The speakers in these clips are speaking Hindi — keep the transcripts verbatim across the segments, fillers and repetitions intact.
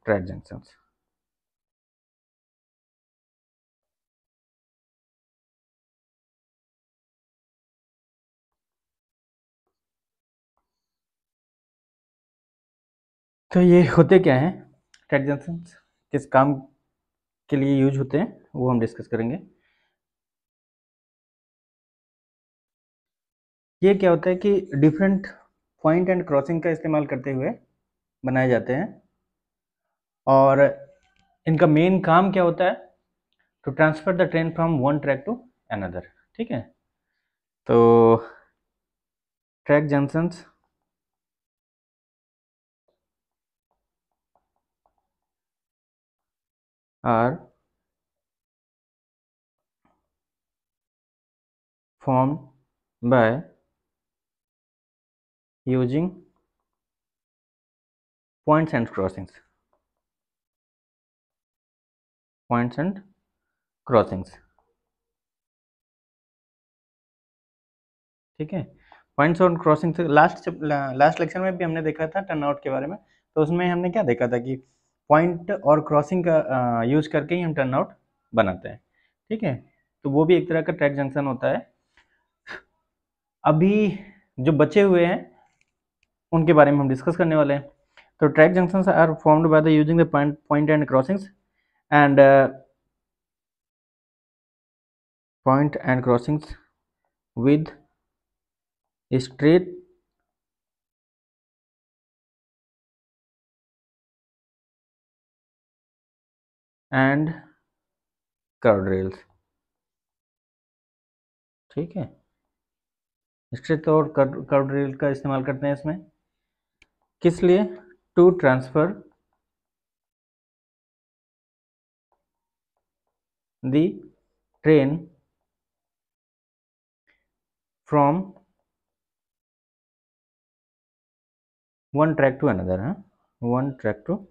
Track junctions. तो ये होते क्या हैं ट्रैक जंक्शंस, किस काम के लिए यूज होते हैं वो हम डिस्कस करेंगे। ये क्या होता है कि डिफरेंट पॉइंट एंड क्रॉसिंग का इस्तेमाल करते हुए बनाए जाते हैं, और इनका मेन काम क्या होता है, to transfer the train from one track to another. ठीक है, तो track junctions are formed by using points and crossings points and crossings ठीक है, पॉइंट्स और क्रॉसिंग से लास्ट लास्ट लेक्चर में भी हमने देखा था टर्न आउट के बारे में। तो उसमें हमने क्या देखा था कि पॉइंट और क्रॉसिंग का यूज करके ही हम टर्न आउट बनाते हैं। ठीक है, तो वो भी एक तरह का ट्रैक जंक्शन होता है। अभी जो बचे हुए हैं उनके बारे में हम डिस्कस करने वाले हैं। तो track junctions are formed by the using the point point and crossings and point and crossings with straight and curved rails। ठीक है, स्ट्रेट और कर्व्ड रेल का इस्तेमाल करते हैं इसमें, किस लिए, to transfer the train from one track to another. हाँ, वन ट्रैक टू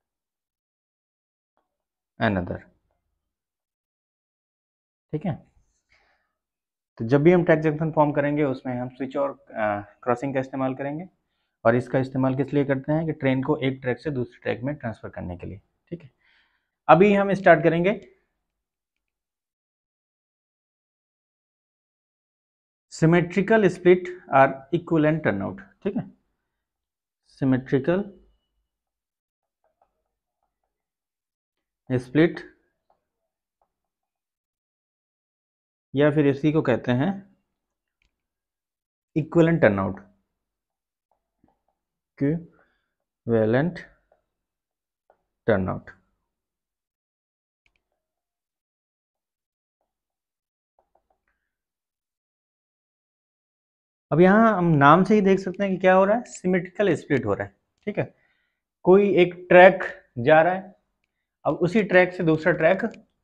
अनदर। ठीक है, तो जब भी हम ट्रैक जंक्शन फॉर्म करेंगे उसमें हम स्विच और क्रॉसिंग का इस्तेमाल करेंगे, और इसका इस्तेमाल किस लिए करते हैं कि ट्रेन को एक ट्रैक से दूसरे ट्रैक में ट्रांसफर करने के लिए। ठीक है, अभी हम स्टार्ट करेंगे symmetrical split or equivalent turnout. ठीक है, सिमेट्रिकल स्प्लिट या फिर इसी को कहते हैं इक्विवेलेंट टर्नआउट, इक्विवेलेंट टर्नआउट। अब यहाँ हम नाम से ही देख सकते हैं कि क्या हो रहा है, सिमेट्रिकल स्प्लिट हो रहा है। ठीक है, कोई एक ट्रैक जा रहा है, अब उसी ट्रैक से दूसरा ट्रैक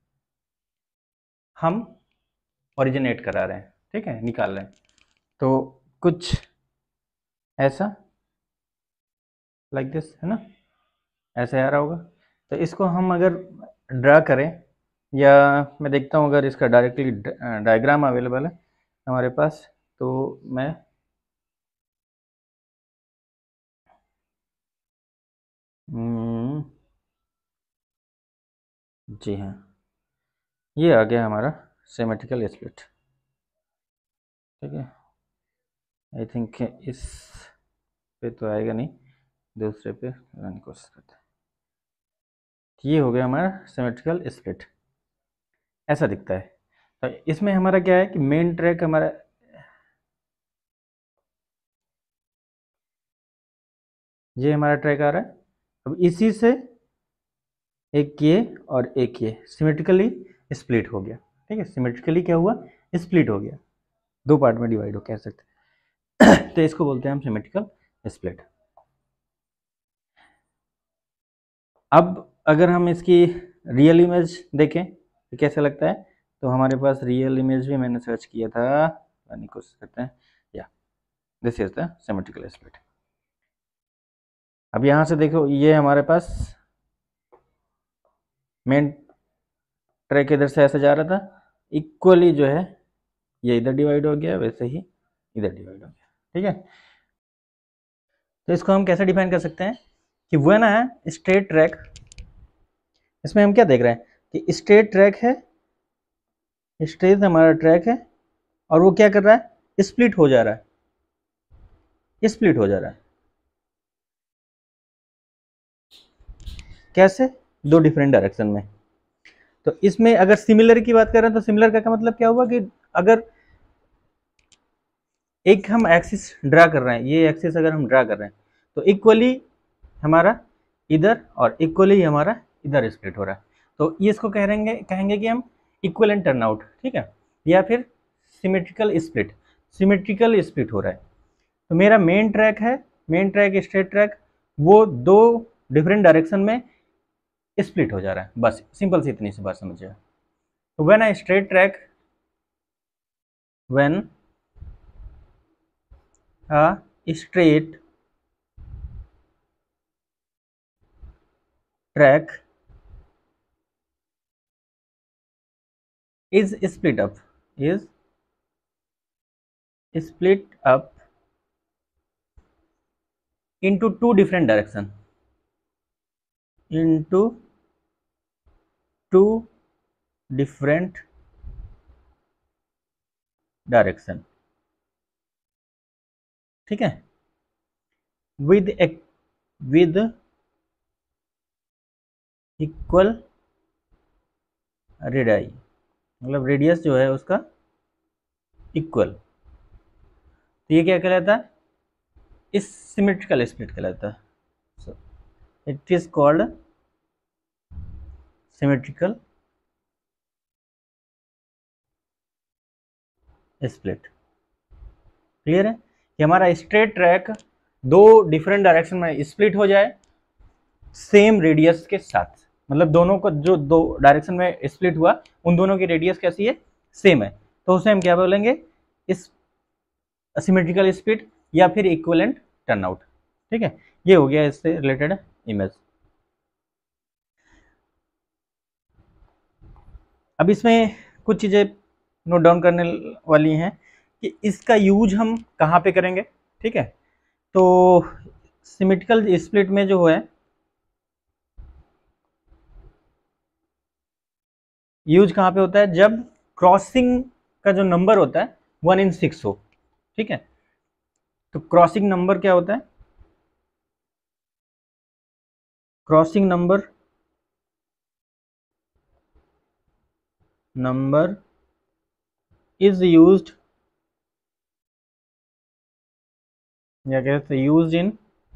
हम ओरिजिनेट करा रहे हैं। ठीक है, निकाल रहे हैं, तो कुछ ऐसा लाइक दिस है ना, ऐसे आ रहा होगा। तो इसको हम अगर ड्रा करें, या मैं देखता हूँ अगर इसका डायरेक्टली डायग्राम अवेलेबल है हमारे पास, तो मैं हम्म, जी हाँ, ये आ गया हमारा सिमेट्रिकल स्प्लिट। ठीक है, आई थिंक इस पे तो आएगा नहीं, दूसरे पे लगाने की कोशिश करते हैं। ये हो गया हमारा सिमेट्रिकल स्प्लिट, ऐसा दिखता है। तो इसमें हमारा क्या है कि मेन ट्रैक हमारा ये हमारा ट्रैक आ रहा है, अब इसी से एक ये और एक ये सिमेट्रिकली स्प्लिट हो गया। ठीक है, सिमेट्रिकली क्या हुआ, स्प्लिट हो गया, दो पार्ट में डिवाइड हो कह सकते हैं। तो इसको बोलते हैं हम सिमेट्रिकल स्प्लिट। अब अगर हम इसकी रियल इमेज देखें तो कैसे लगता है, तो हमारे पास रियल इमेज भी मैंने सर्च किया था, लाने की कोशिश करते हैं। या this is the symmetrical split. अब यहाँ से देखो, ये हमारे पास मेन ट्रैक इधर से ऐसे जा रहा था, इक्वली जो है ये इधर डिवाइड हो गया, वैसे ही इधर डिवाइड हो गया। ठीक है, तो इसको हम कैसे डिफाइन कर सकते हैं कि वो ना है स्ट्रेट ट्रैक इसमें हम क्या देख रहे हैं कि स्ट्रेट ट्रैक है, स्ट्रेट हमारा ट्रैक है और वो क्या कर रहा है, स्प्लिट हो जा रहा है, स्प्लिट हो जा रहा है। कैसे? दो डिफरेंट डायरेक्शन में। तो इसमें अगर सिमिलर की बात करें तो सिमिलर का, का मतलब क्या हुआ कि अगर एक हम एक्सिस ड्रा कर रहे हैं, ये एक्सिस अगर हम ड्रा कर रहे हैं तो इक्वली हमारा इधर और इक्वली हमारा इधर स्प्लिट हो रहा है, तो ये इसको कह रहेंगे कहेंगे कि हम इक्वलेंट टर्नआउट, ठीक है, या फिर सिमेट्रिकल स्प्लिट, सिमेट्रिकल स्प्लिट हो रहा है। तो मेरा मेन ट्रैक है, मेन ट्रैक स्ट्रेट ट्रैक, वो दो डिफरेंट डायरेक्शन में स्प्लिट हो जा रहा है, बस सिंपल सी इतनी सी बात समझिए। तो when a straight track, when a straight track is split up, is split up into two different direction, into two different direction, ठीक है, with with equal रेडियस, मतलब रेडियस जो है उसका इक्वल, तो ये क्या कहलाता है, इस सिमेट्रिकल स्प्लिट कहलाता है। So it is called symmetrical split. Clear है कि हमारा स्ट्रेट ट्रैक दो डिफरेंट डायरेक्शन में स्प्लिट हो जाए सेम रेडियस के साथ, मतलब दोनों को जो दो डायरेक्शन में स्प्लिट हुआ उन दोनों की रेडियस कैसी है, सेम है, तो उसे हम क्या बोलेंगे, इस सिमेट्रिकल स्प्लिट या फिर इक्विवेलेंट टर्नआउट, ठीक है। ये हो गया इससे रिलेटेड इमेज। अब इसमें कुछ चीजें नोट डाउन करने वाली हैं कि इसका यूज हम कहाँ पे करेंगे, ठीक है। तो सिमेट्रिकल स्प्लिट में जो है यूज कहाँ पे होता है, जब क्रॉसिंग का जो नंबर होता है वन इन सिक्स हो, ठीक है। तो क्रॉसिंग नंबर क्या होता है, crossing number number is used, या कहते हैं used in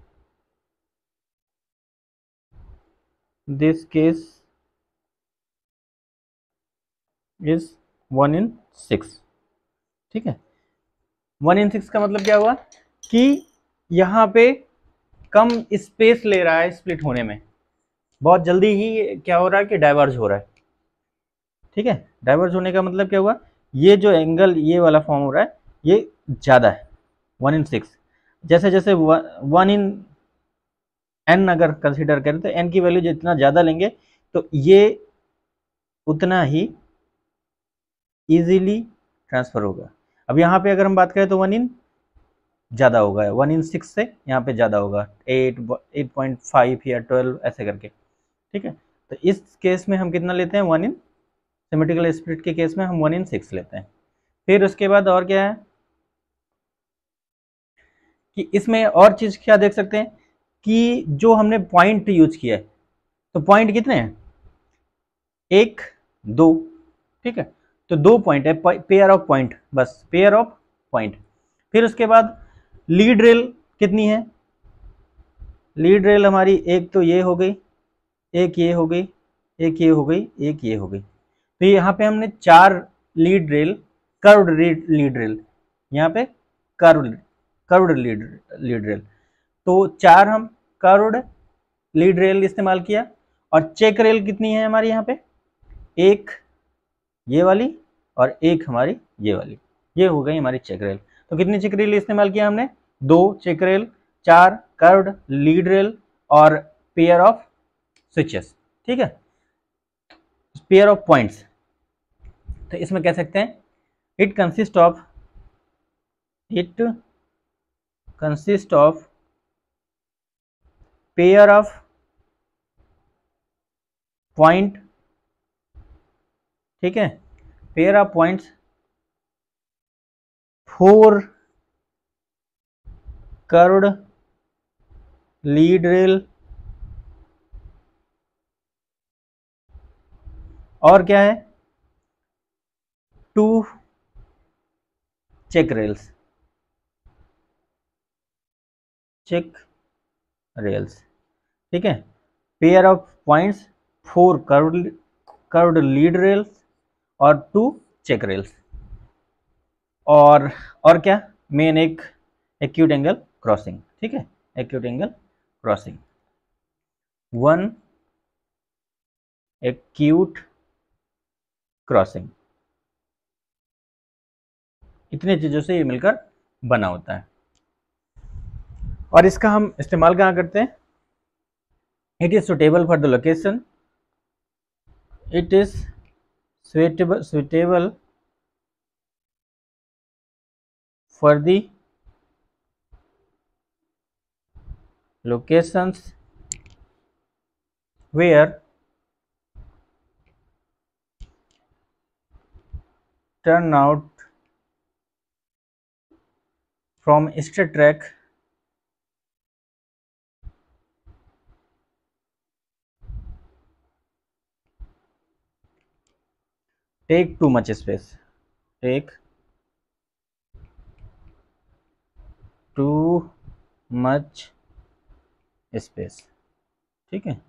this case is one in six, ठीक है। वन इन सिक्स का मतलब क्या हुआ कि यहाँ पे कम स्पेस ले रहा है स्प्लिट होने में, बहुत जल्दी ही क्या हो रहा है कि डाइवर्ज हो रहा है, ठीक है। डाइवर्ज होने का मतलब क्या हुआ, ये जो एंगल ये वाला फॉर्म हो रहा है ये ज़्यादा है, वन इन सिक्स, जैसे जैसे वन इन एन अगर कंसिडर करें तो एन की वैल्यू जितना ज़्यादा लेंगे तो ये उतना ही इजीली ट्रांसफर होगा। अब यहाँ पे अगर हम बात करें तो वन इन ज़्यादा होगा, वन इन सिक्स से यहाँ पे ज़्यादा होगा, एट एट पॉइंट फाइव या ट्वेल्व ऐसे करके, ठीक है। तो इस केस में हम कितना लेते हैं, वन इन, सिमेट्रिकल स्प्लिट के केस में हम वन इन सिक्स लेते हैं। फिर उसके बाद और क्या है कि इसमें और चीज़ क्या देख सकते हैं कि जो हमने पॉइंट यूज किया है, तो पॉइंट कितने हैं, एक दो, ठीक है। तो दो पॉइंट है, पेयर ऑफ पॉइंट, बस पेयर ऑफ पॉइंट। फिर उसके बाद लीड रेल कितनी है, लीड रेल हमारी एक तो ये हो गई, एक ये हो गई, एक ये हो गई, एक ये हो गई। तो यहाँ पे हमने चार lead rail, curved lead rail, यहाँ पे curved curved lead lead rail, तो चार हम कर्व्ड लीड रेल इस्तेमाल किया। और चेक रेल कितनी है हमारी यहाँ पे, एक ये वाली और एक हमारी ये वाली, ये हो गई हमारी चेक रेल। तो कितनी चेक रेल इस्तेमाल किया हमने, दो चेक रेल, चार कर्व्ड लीड रेल और पेयर ऑफ स्विचेस, ठीक है, पेयर ऑफ पॉइंट्स। तो इसमें कह सकते हैं it consist of it consist of pair of point, ठीक है, pair of points four curved lead rail और क्या है, two check rails, check rails, ठीक है, pair of points four curved curved lead rails और टू चेक रेल्स, और और क्या, मेन एक एक्यूट एंगल क्रॉसिंग, ठीक है, acute angle crossing, one acute crossing, इतनी चीजों से ये मिलकर बना होता है। और इसका हम इस्तेमाल कहाँ करते हैं, it is suitable for the location, it is suitable suitable for the locations where turnout from straight track take too much space, take too much space, ठीक है।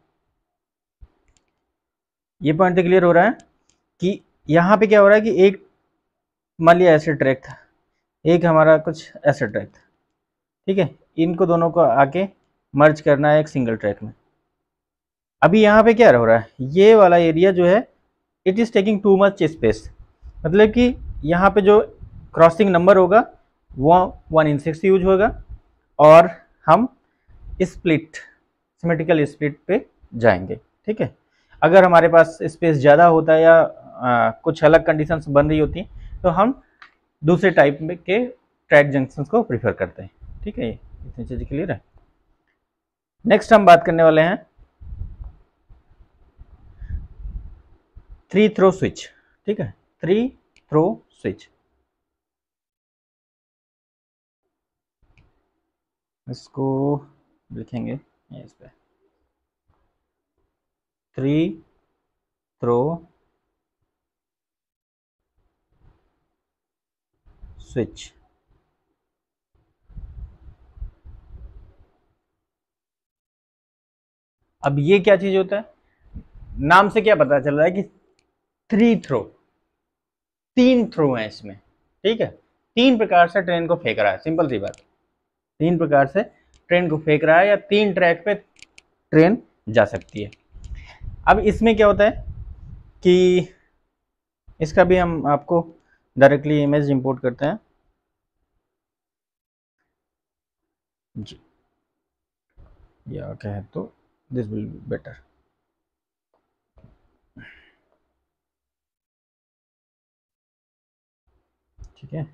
ये पॉइंट तो क्लियर हो रहा है कि यहाँ पे क्या हो रहा है कि एक मान लिया ऐसे ट्रैक था, एक हमारा कुछ ऐसे ट्रैक था, ठीक है, इनको दोनों को आके मर्ज करना है एक सिंगल ट्रैक में। अभी यहाँ पे क्या हो रहा है, ये वाला एरिया जो है it is taking too much space, मतलब कि यहाँ पे जो क्रॉसिंग नंबर होगा वो वन इन सिक्स यूज होगा और हम स्प्लिट सिमेट्रिकल स्प्लिट पे जाएंगे, ठीक है। अगर हमारे पास स्पेस ज़्यादा होता है या आ, कुछ अलग कंडीशंस बन रही होती तो हम दूसरे टाइप में के ट्रैक जंक्शंस को प्रीफर करते हैं, ठीक है। ये इतनी चीज़ें क्लियर है। नेक्स्ट हम बात करने वाले हैं थ्री थ्रो स्विच, ठीक है, थ्री थ्रो स्विच। इसको लिखेंगे इस पे, थ्री थ्रो स्विच। अब ये क्या चीज होता है, नाम से क्या पता चल रहा है कि थ्री थ्रो, तीन थ्रो है इसमें, ठीक है, तीन प्रकार से ट्रेन को फेंक रहा है, सिंपल सी बात, तीन प्रकार से ट्रेन को फेंक रहा है या तीन ट्रैक पे ट्रेन जा सकती है। अब इसमें क्या होता है कि इसका भी हम आपको डायरेक्टली इमेज इंपोर्ट करते हैं जी, या क्या है तो दिस विल बी बेटर, ठीक है।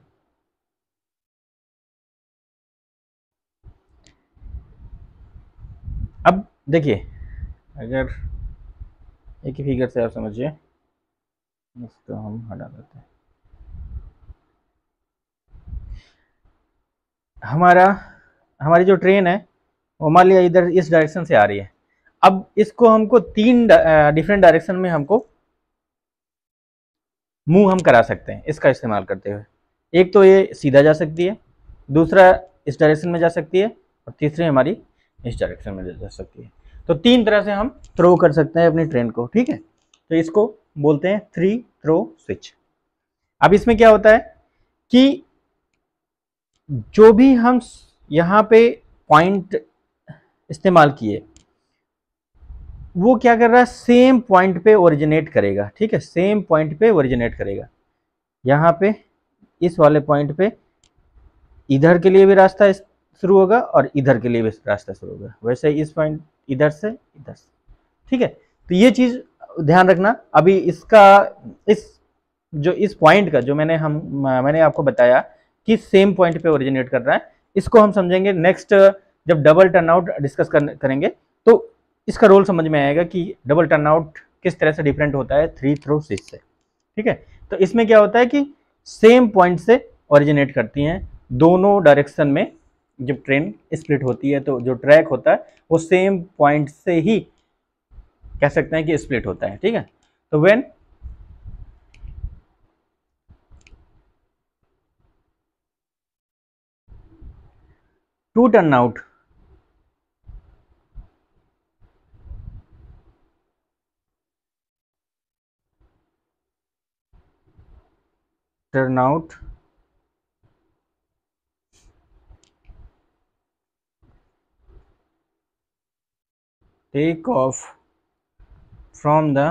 अब देखिए, अगर एक ही फिगर से आप समझिए, इसको हम हटा देते हैं, हमारा हमारी जो ट्रेन है वो मान लिया इधर इस डायरेक्शन से आ रही है। अब इसको हमको तीन डिफरेंट डायरेक्शन में हमको मूव हम करा सकते हैं इसका इस्तेमाल करते हुए। एक तो ये सीधा जा सकती है, दूसरा इस डायरेक्शन में जा सकती है और तीसरी हमारी इस डायरेक्शन में जा सकती है। तो तीन तरह से हम थ्रो कर सकते हैं अपनी ट्रेन को, ठीक है। तो इसको बोलते हैं थ्री थ्रो स्विच। अब इसमें क्या होता है कि जो भी हम यहाँ पे पॉइंट इस्तेमाल किए वो क्या कर रहा है, सेम पॉइंट पे ओरिजिनेट करेगा, ठीक है, सेम पॉइंट पे ओरिजिनेट करेगा। यहाँ पे इस वाले पॉइंट पे इधर के लिए भी रास्ता शुरू होगा और इधर के लिए भी रास्ता शुरू होगा, वैसे इस पॉइंट इधर से इधर से, ठीक है। तो ये चीज ध्यान रखना। अभी इसका इस जो इस पॉइंट का जो मैंने हम मैंने आपको बताया कि सेम पॉइंट पे ओरिजिनेट कर रहा है, इसको हम समझेंगे नेक्स्ट जब डबल टर्नआउट डिस्कस कर, करेंगे तो इसका रोल समझ में आएगा कि डबल टर्नआउट किस तरह से डिफरेंट होता है थ्री थ्रो स्विच से। ठीक है, तो इसमें क्या होता है कि सेम पॉइंट से ओरिजिनेट करती हैं दोनों डायरेक्शन में। जब ट्रेन स्प्लिट होती है तो जो ट्रैक होता है वो सेम पॉइंट से ही कह सकते हैं कि स्प्लिट होता है। ठीक है, तो when two turnout turnout take off from the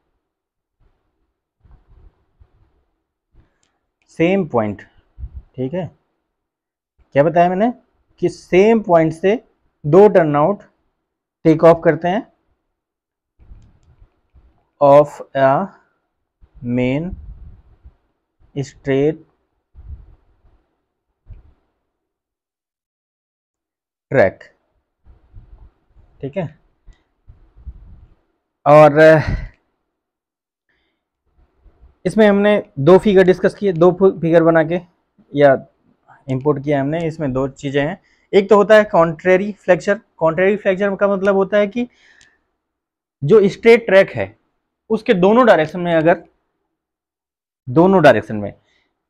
same point. ठीक है, क्या बताया मैंने कि सेम पॉइंट से दो टर्न आउट टेक ऑफ करते हैं off a main straight track. ठीक है, और इसमें हमने दो फिगर डिस्कस किए, दो फिगर बना के या इंपोर्ट किया हमने। इसमें दो चीजें हैं, एक तो होता है कॉन्ट्रेरी फ्लेक्चर। कॉन्ट्रेरी फ्लेक्चर का मतलब होता है कि जो स्ट्रेट ट्रैक है उसके दोनों डायरेक्शन में, अगर दोनों डायरेक्शन में,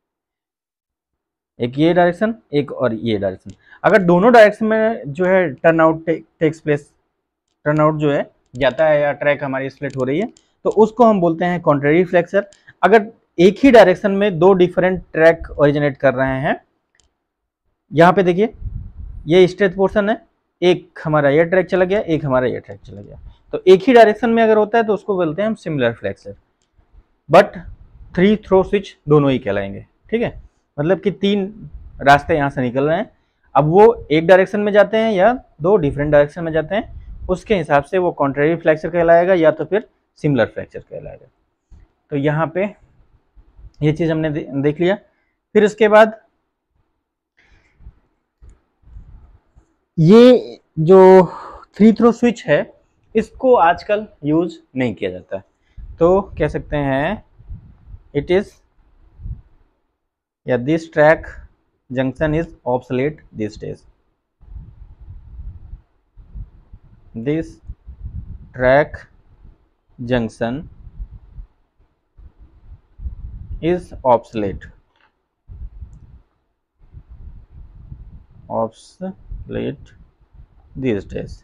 एक ये डायरेक्शन एक और ये डायरेक्शन, अगर दोनों डायरेक्शन में जो है turnout takes place, turnout जो है जाता है या ट्रैक हमारी स्प्लिट हो रही है, तो उसको हम बोलते हैं कॉन्ट्रेरी फ्लेक्चर। अगर एक ही डायरेक्शन में दो डिफरेंट ट्रैक ओरिजिनेट कर रहे हैं, यहाँ पे देखिए ये स्ट्रेट पोर्शन है, एक हमारा ये ट्रैक चला गया, एक हमारा ये ट्रैक चला गया, तो एक ही डायरेक्शन में अगर होता है तो उसको बोलते हैं हम similar flexure. But three throw switch दोनों ही कहलाएंगे। ठीक है, मतलब कि तीन रास्ते यहाँ से निकल रहे हैं, अब वो एक डायरेक्शन में जाते हैं या दो डिफरेंट डायरेक्शन में जाते हैं, उसके हिसाब से वो कॉन्ट्रेरी फ्लेक्चर कहलाएगा या तो फिर सिमिलर फ्लेक्चर कहलाएगा। तो यहाँ पे ये चीज हमने दे, देख लिया। फिर उसके बाद ये जो थ्री थ्रो स्विच है इसको आजकल यूज नहीं किया जाता है, तो कह सकते हैं इट इज या this track junction is obsolete this days. This track junction is obsolete obsolete these days।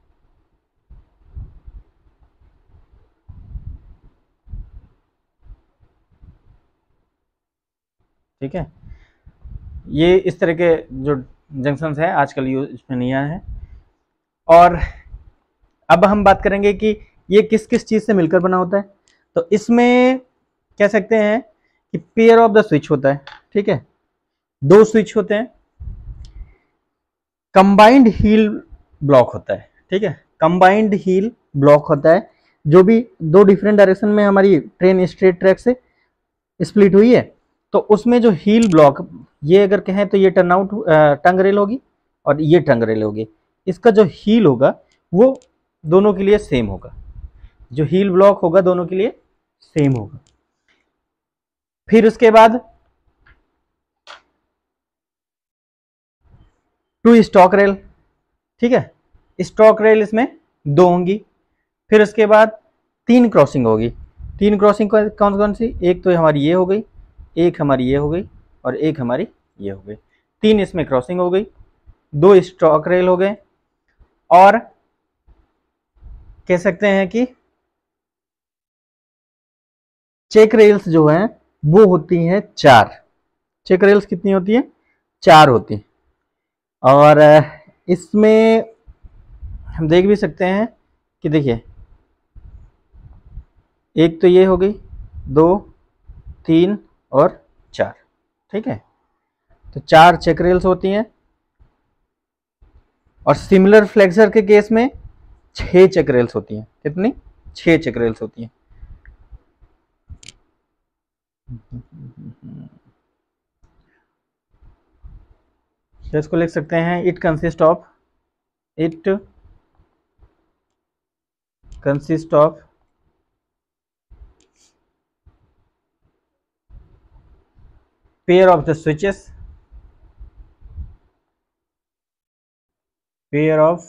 ठीक है, ये इस तरह के जो जंक्शंस है आजकल यूज इसमें नहीं आया है। और अब हम बात करेंगे कि ये किस किस चीज से मिलकर बना होता है। तो इसमें कह सकते हैं कि पेयर ऑफ द स्विच होता है। ठीक है, दो स्विच होते हैं, कंबाइंड हील ब्लॉक होता है। ठीक है, कंबाइंड हील ब्लॉक होता है, जो भी दो डिफरेंट डायरेक्शन में हमारी ट्रेन स्ट्रेट ट्रैक से स्प्लिट हुई है तो उसमें जो हील ब्लॉक, ये अगर कहें तो ये टर्न आउट टंग रेल होगी और ये टंग रेल होगी, इसका जो हील होगा वो दोनों के लिए सेम होगा, जो हील ब्लॉक होगा दोनों के लिए सेम होगा। फिर उसके बाद टू स्टॉक रेल। ठीक है, स्टॉक रेल इसमें दो होंगी। फिर उसके बाद तीन क्रॉसिंग होगी। तीन क्रॉसिंग कौन कौन सी, एक तो हमारी ये हो गई, एक हमारी ये हो गई और एक हमारी ये हो गई। तीन इसमें क्रॉसिंग हो गई, दो स्टॉक रेल हो गए। और कह सकते हैं कि चेक रेल्स जो हैं वो होती हैं चार। चेक रेल्स कितनी होती हैं, चार होती हैं। और इसमें हम देख भी सकते हैं कि देखिए एक तो ये हो गई, दो, तीन और चार। ठीक है, तो चार चेक रेल्स होती हैं। और सिमिलर फ्लेक्चर के केस में छह चेक रेल्स होती हैं। कितनी, छह चेक रेल्स होती हैं। तो इसको लिख सकते हैं it consist of it consist of pair of the switches, pair of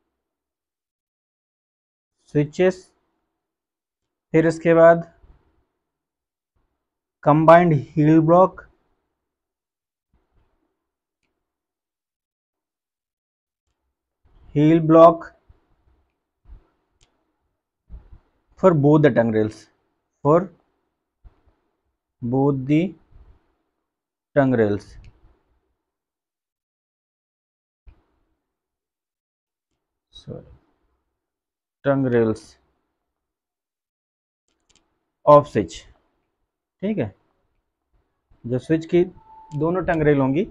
switches, फिर इसके बाद combined heel block, heel block for both the tongue rails, for both the tongue rails, sorry, tongue rails of switch। ठीक है, जो स्विच की दोनों टंग रेल होंगी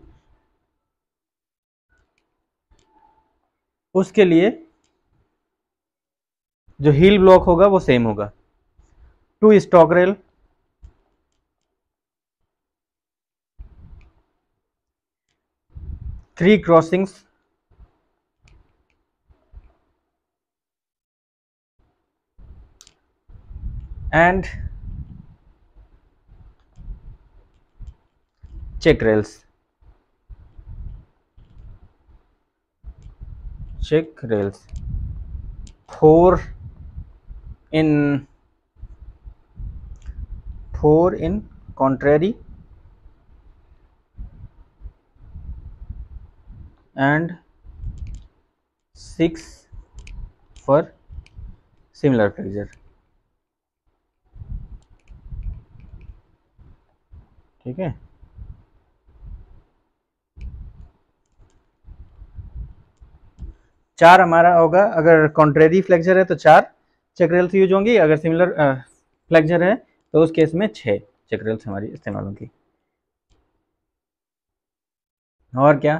उसके लिए जो हील ब्लॉक होगा वो सेम होगा। Two stock rail, three crossings, and check rails, check rails, four in four in contrary and six for similar flexure। ठीक है, चार हमारा होगा, अगर कॉन्ट्रेरी फ्लेक्चर है तो चार चेक रेल्स यूज होंगी, अगर सिमिलर फ्लेक्चर है तो उस केस में छह चेक रेल्स हमारी इस्तेमाल होंगी। और क्या,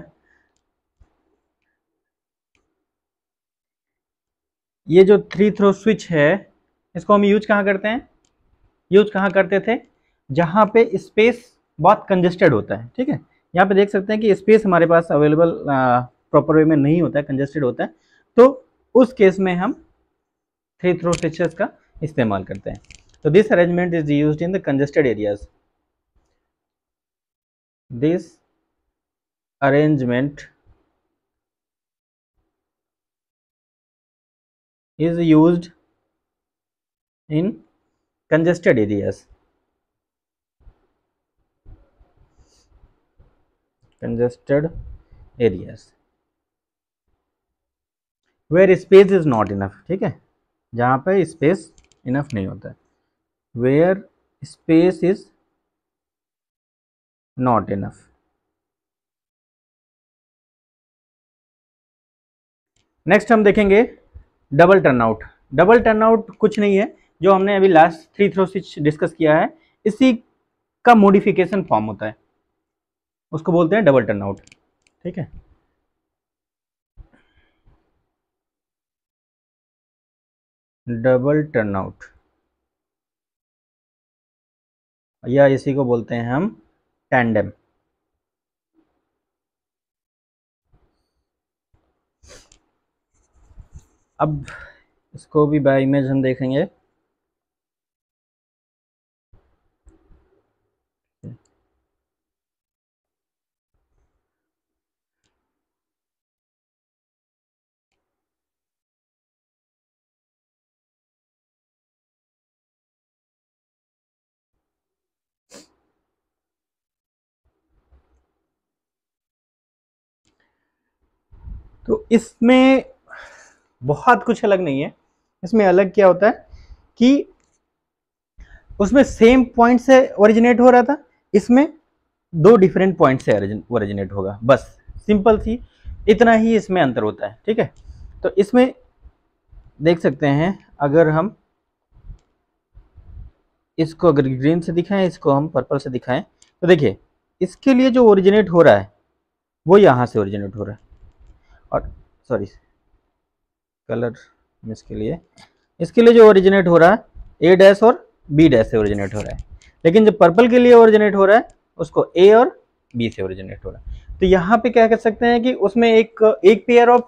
ये जो थ्री थ्रो स्विच है इसको हम यूज कहाँ करते हैं, यूज कहाँ करते थे, जहाँ पे स्पेस बहुत कंजेस्टेड होता है। ठीक है, यहाँ पे देख सकते हैं कि स्पेस हमारे पास अवेलेबल प्रॉपर वे में नहीं होता है, कंजेस्टेड होता है, तो उस केस में हम थ्री थ्रो स्विचेस का इस्तेमाल करते हैं। तो this arrangement is used in the congested areas, this arrangement is used in congested areas, congested areas where space is not enough। ठीक है, जहाँ पे स्पेस इनफ नहीं होता है, where space is not enough। Next हम देखेंगे डबल टर्नआउट। डबल टर्नआउट कुछ नहीं है, जो हमने अभी last three throw switch discuss किया है, इसी का मॉडिफिकेशन फॉर्म होता है, उसको बोलते हैं डबल टर्नआउट। ठीक है, डबल टर्नआउट या इसी को बोलते हैं हम टैंडेम। अब इसको भी बाय इमेज हम देखेंगे। तो इसमें बहुत कुछ अलग नहीं है, इसमें अलग क्या होता है कि उसमें सेम पॉइंट से ओरिजिनेट हो रहा था, इसमें दो डिफरेंट पॉइंट से ओरिजिनेट होगा, बस सिंपल सी इतना ही इसमें अंतर होता है। ठीक है, तो इसमें देख सकते हैं, अगर हम इसको अगर ग्रीन से दिखाएं, इसको हम पर्पल से दिखाएं, तो देखिए इसके लिए जो ओरिजिनेट हो रहा है वो यहाँ से ओरिजिनेट हो रहा है, और सॉरी कलर इसके लिए इसके लिए जो ओरिजिनेट हो रहा है ए डैश और बी डैश से ओरिजिनेट हो रहा है, लेकिन जो पर्पल के लिए ओरिजिनेट हो रहा है उसको ए और बी से ओरिजिनेट हो रहा है। तो यहाँ पे क्या कर सकते हैं कि उसमें एक एक पेयर ऑफ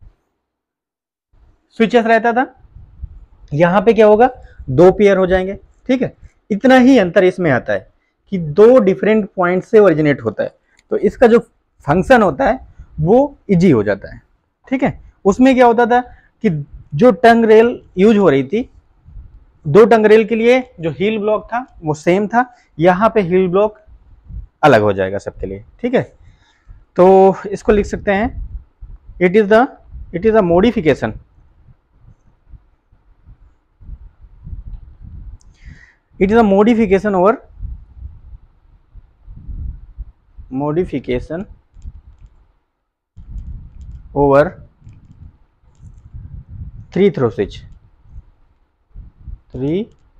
स्विचेस रहता था, यहाँ पे क्या होगा, दो पेयर हो जाएंगे। ठीक है, इतना ही अंतर इसमें आता है कि दो डिफरेंट पॉइंट से ओरिजिनेट होता है, तो इसका जो फंक्शन होता है वो इजी हो जाता है। ठीक है, उसमें क्या होता था कि जो टंग रेल यूज हो रही थी, दो टंग रेल के लिए जो हील ब्लॉक था वो सेम था, यहाँ पे हील ब्लॉक अलग हो जाएगा सबके लिए। ठीक है, तो इसको लिख सकते हैं it is the it is a modification it is a modification over modification over three throw switch three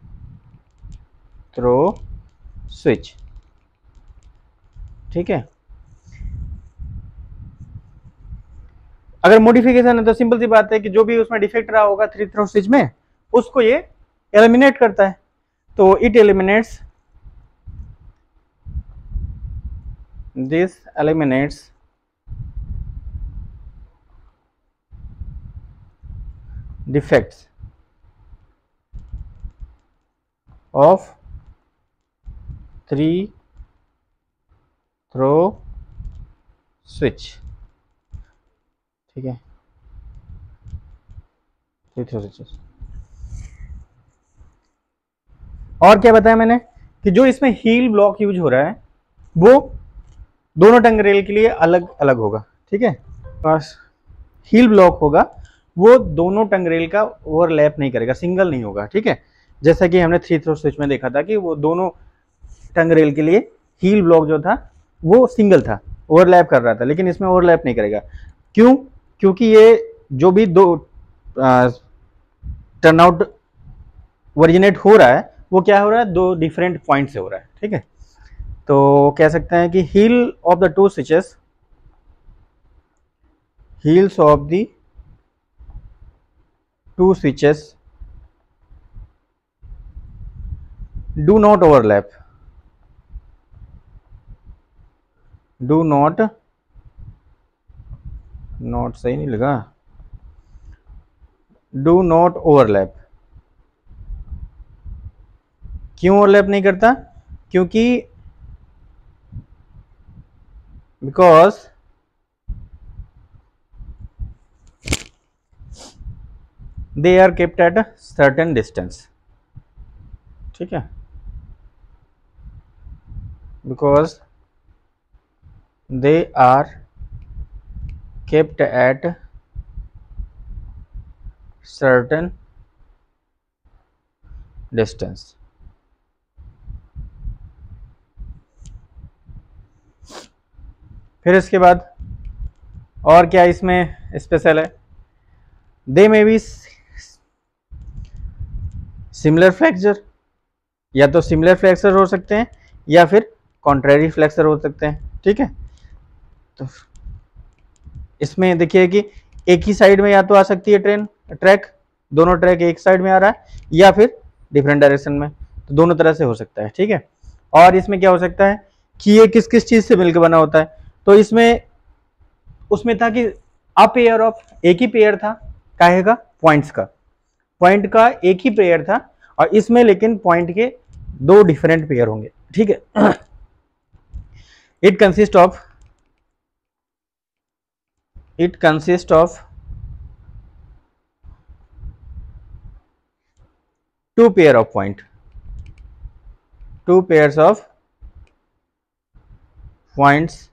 throw switch. ठीक है, अगर मॉडिफिकेशन है तो सिंपल सी बात है कि जो भी उसमें डिफेक्ट रहा होगा थ्री थ्रो स्विच में, उसको ये एलिमिनेट करता है। तो it eliminates this eliminates defects of three throw switch. ठीक है, थ्री थ्रो स्विच। और क्या बताया मैंने कि जो इसमें हील ब्लॉक यूज हो रहा है वो दोनों टंग रेल के लिए अलग अलग होगा। ठीक है, बस हील ब्लॉक होगा वो दोनों टंग रेल का ओवरलैप नहीं करेगा, सिंगल नहीं होगा। ठीक है, जैसा कि हमने थ्री थ्रो स्विच में देखा था कि वो दोनों टंग रेल के लिए हील ब्लॉक जो था वो सिंगल था, ओवरलैप कर रहा था, लेकिन इसमें ओवरलैप नहीं करेगा। क्यों? क्योंकि ये जो भी दो टर्नआउट ओरिजिनेट हो रहा है वो क्या हो रहा है, दो डिफरेंट पॉइंट से हो रहा है। ठीक है, तो कह सकते हैं कि heel of the two switches heels of the two switches do not overlap do not not सही नहीं लगा डू नॉट ओवरलैप। क्यों ओवरलैप नहीं करता? क्योंकि because they are kept at certain distance. ठीक है, because they are kept at certain distance. फिर इसके बाद और क्या इसमें स्पेशल है, they may be similar flexure, या तो सिमिलर फ्लेक्चर हो सकते हैं या फिर कॉन्ट्रेरी फ्लेक्चर हो सकते हैं। ठीक है, तो इसमें देखिए कि एक ही साइड में या तो आ सकती है ट्रेन ट्रैक, दोनों ट्रैक एक साइड में आ रहा है, या फिर डिफरेंट डायरेक्शन में, तो दोनों तरह से हो सकता है। ठीक है, और इसमें क्या हो सकता है कि ये किस किस चीज से मिलकर बना होता है, तो इसमें उसमें था कि अ पेयर ऑफ, एक ही पेयर था काहे का, पॉइंट्स का, पॉइंट का एक ही पेयर था, और इसमें लेकिन पॉइंट के दो डिफरेंट पेयर होंगे। ठीक है, it consist of it consist of two pair of point two pairs of points,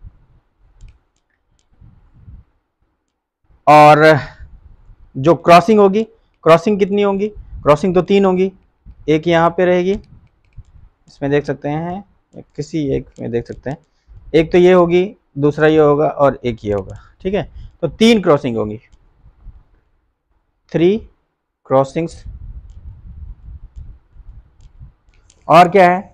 और जो क्रॉसिंग होगी, क्रॉसिंग कितनी होंगी, क्रॉसिंग तो तीन होंगी, एक यहाँ पे रहेगी, इसमें देख सकते हैं, किसी एक में देख सकते हैं, एक तो ये होगी, दूसरा ये होगा, और एक ये होगा। ठीक है, तो तीन क्रॉसिंग होंगी, थ्री क्रॉसिंग्स। और क्या है,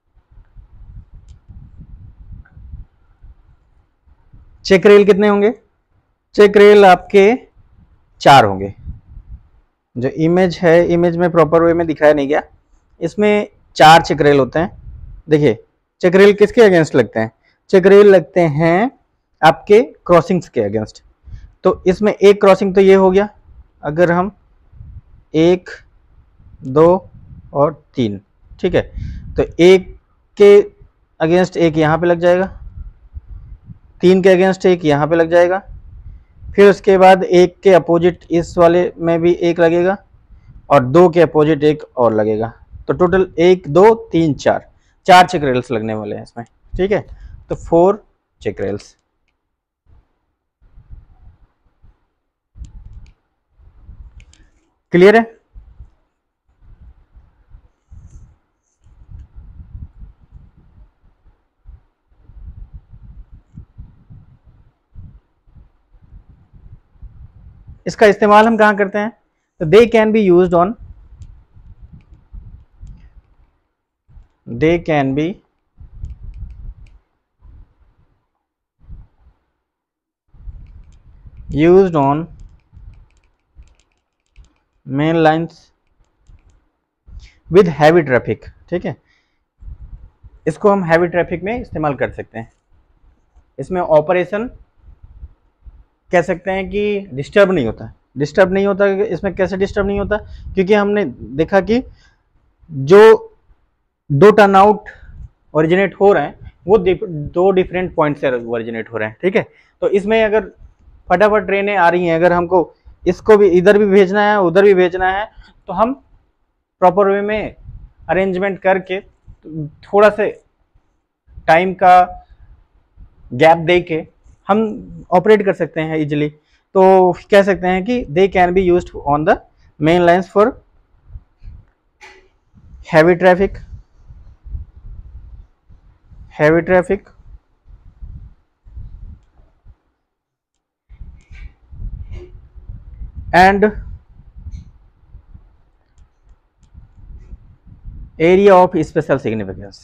चेक रेल कितने होंगे, चेक रेल आपके चार होंगे। जो इमेज है, इमेज में प्रॉपर वे में दिखाया नहीं गया, इसमें चार चेक रेल होते हैं। देखिए, चेक रेल किसके अगेंस्ट लगते हैं, चेक रेल लगते हैं आपके क्रॉसिंग्स के अगेंस्ट। तो इसमें एक क्रॉसिंग तो ये हो गया, अगर हम एक, दो और तीन, ठीक है, तो एक के अगेंस्ट एक यहाँ पे लग जाएगा, तीन के अगेंस्ट एक यहाँ पे लग जाएगा, फिर उसके बाद एक के अपोजिट इस वाले में भी एक लगेगा और दो के अपोजिट एक और लगेगा। तो टोटल एक दो तीन चार चार चेक रेल्स लगने वाले हैं इसमें। ठीक है, तो फोर चेक रेल्स। क्लियर है? इसका इस्तेमाल हम कहां करते हैं? तो they can be used on they can be used on main lines with heavy traffic. ठीक है, इसको हम हैवी ट्रैफिक में इस्तेमाल कर सकते हैं। इसमें ऑपरेशन कह सकते हैं कि डिस्टर्ब नहीं होता। डिस्टर्ब नहीं होता इसमें कैसे डिस्टर्ब नहीं होता? क्योंकि हमने देखा कि जो दो टर्न आउट ओरिजिनेट हो रहे हैं वो दो डिफरेंट पॉइंट से ओरिजिनेट हो रहे हैं। ठीक है, तो इसमें अगर फटाफट ट्रेनें आ रही हैं, अगर हमको इसको भी इधर भी भेजना है उधर भी भेजना है, तो हम प्रॉपर वे में अरेंजमेंट करके थोड़ा से टाइम का गैप दे के हम ऑपरेट कर सकते हैं इजिली। तो कह सकते हैं कि they can be used on the main lines for heavy traffic heavy traffic and area of special significance।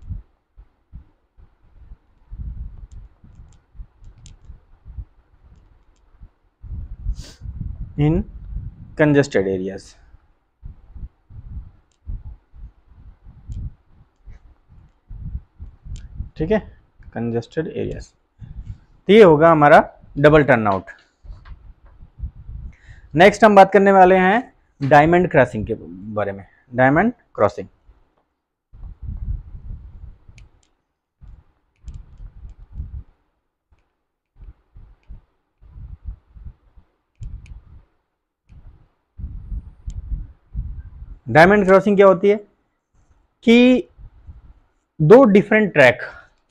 in congested areas। ठीक है, congested areas। तो ये होगा हमारा डबल टर्न आउट। नेक्स्ट हम बात करने वाले हैं डायमंड क्रॉसिंग के बारे में। डायमंड क्रॉसिंग डायमंड क्रॉसिंग क्या होती है कि दो डिफरेंट ट्रैक,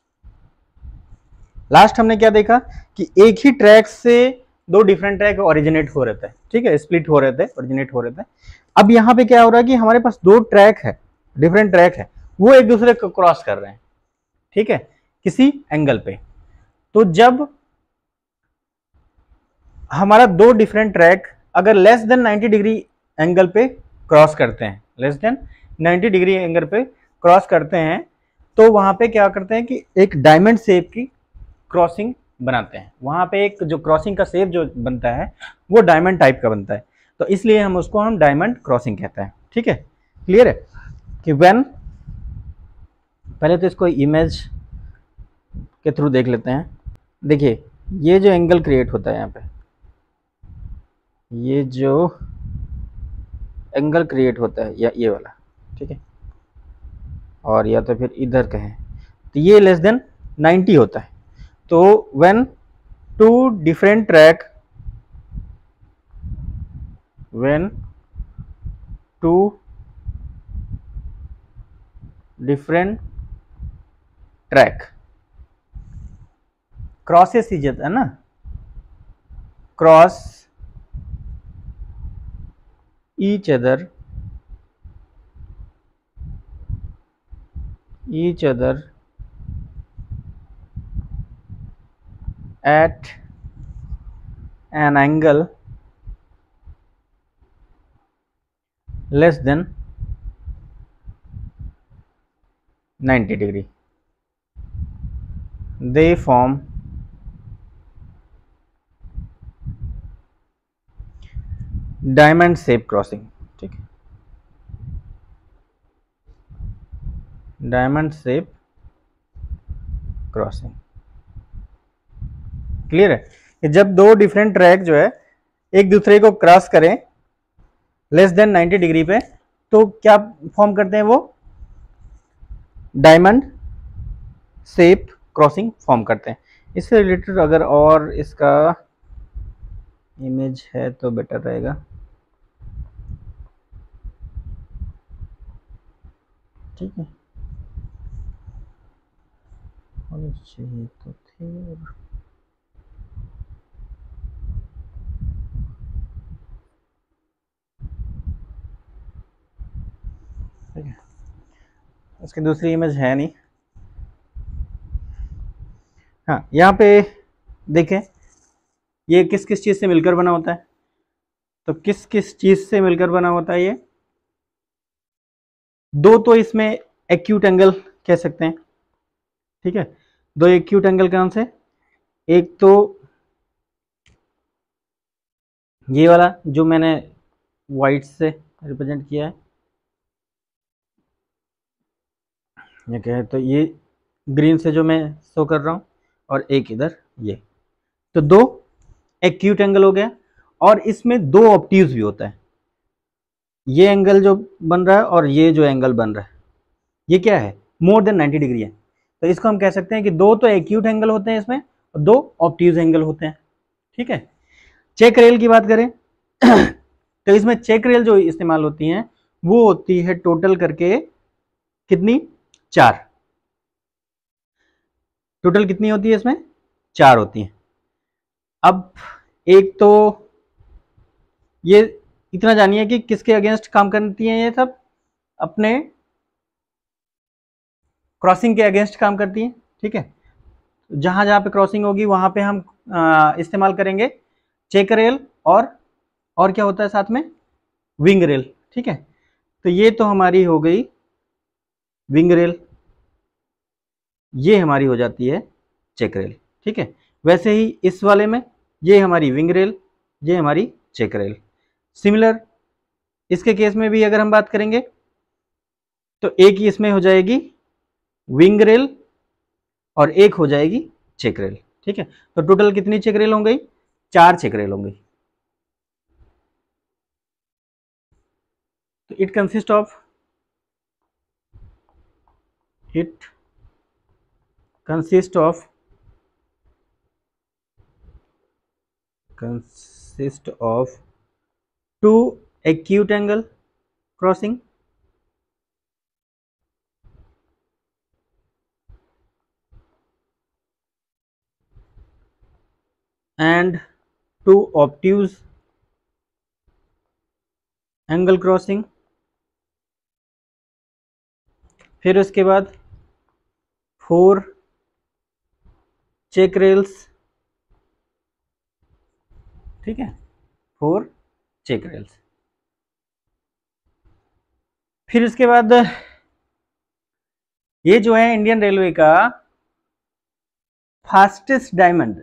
लास्ट हमने क्या देखा कि एक ही ट्रैक से दो डिफरेंट ट्रैक ओरिजिनेट हो रहे थे। ठीक है, स्प्लिट हो रहे थे, ओरिजिनेट हो रहे थे। अब यहाँ पे क्या हो रहा है कि हमारे पास दो ट्रैक है, डिफरेंट ट्रैक है, वो एक दूसरे को क्रॉस कर रहे हैं। ठीक है, किसी एंगल पे। तो जब हमारा दो डिफरेंट ट्रैक अगर less than ninety degree angle पे क्रॉस करते हैं, less than ninety degree angle पे क्रॉस करते हैं, तो वहां पे क्या करते हैं कि एक डायमंड शेप की क्रॉसिंग बनाते हैं। वहां पे एक जो क्रॉसिंग का शेप जो बनता है वो डायमंड टाइप का बनता है, तो इसलिए हम उसको हम डायमंड क्रॉसिंग कहते हैं। ठीक है, क्लियर है कि व्हेन, पहले तो इसको इमेज के थ्रू देख लेते हैं। देखिए ये जो एंगल क्रिएट होता है यहाँ पे, ये जो एंगल क्रिएट होता है या ये वाला, ठीक है, और या तो फिर इधर कहें तो ये लेस देन नाइंटी होता है। तो when two different track when two different track crosses ही जाता है ना, cross each other each other at an angle less than ninety degree, they form diamond shape crossing. ठीक है, डायमंड शेप क्रॉसिंग। क्लियर है कि जब दो डिफरेंट ट्रैक जो है एक दूसरे को क्रॉस करें लेस देन नाइंटी डिग्री पे, तो क्या फॉर्म करते हैं वो? डायमंड शेप क्रॉसिंग फॉर्म करते हैं। इससे रिलेटेड अगर और इसका इमेज है तो बेटर रहेगा। ठीक है, होनी चाहिए तो थे। ठीक है, उसकी दूसरी इमेज है नहीं। हाँ, यहाँ पे देखें ये किस किस चीज़ से मिलकर बना होता है, तो किस किस चीज़ से मिलकर बना होता है ये, दो तो इसमें एक्यूट एंगल कह सकते हैं। ठीक है, दो एक्यूट एंगल कौन से, एक तो ये वाला जो मैंने वाइट से रिप्रेजेंट किया है, ये क्या है, तो ये ग्रीन से जो मैं शो कर रहा हूँ, और एक इधर ये, तो दो एक्यूट एंगल हो गया। और इसमें दो ऑब्ट्यूज भी होता है, ये एंगल जो बन रहा है और ये जो एंगल बन रहा है, ये क्या है, मोर देन नाइन्टी डिग्री है। तो इसको हम कह सकते हैं कि दो तो एक्यूट एंगल होते हैं इसमें, और दो ऑब्ट्यूज एंगल होते हैं। ठीक है, चेक रेल की बात करें तो इसमें चेक रेल जो इस्तेमाल होती हैं वो होती है टोटल करके कितनी, चार। टोटल कितनी होती है इसमें, चार होती हैं। अब एक तो ये इतना जानिए कि किसके अगेंस्ट काम करती हैं, ये सब अपने क्रॉसिंग के अगेंस्ट काम करती हैं। ठीक है, जहां जहां पे क्रॉसिंग होगी वहां पे हम इस्तेमाल करेंगे चेक रेल, और और क्या होता है साथ में, विंग रेल। ठीक है, तो ये तो हमारी हो गई विंग रेल, ये हमारी हो जाती है चेक रेल। ठीक है, वैसे ही इस वाले में ये हमारी विंग रेल, ये हमारी चेक रेल। सिमिलर इसके केस में भी अगर हम बात करेंगे तो एक ही इसमें हो जाएगी विंग रेल और एक हो जाएगी चेक रेल। ठीक है, तो टोटल कितनी चेक रेल हो गई, चार चेक रेल हो गई। तो it consist of it consist of consist of two acute angle crossing and two obtuse angle crossing। फिर उसके बाद फोर चेक रेल्स। ठीक है, फोर चेक रेल्स। फिर इसके बाद ये जो है इंडियन रेलवे का फास्टेस्ट डायमंड,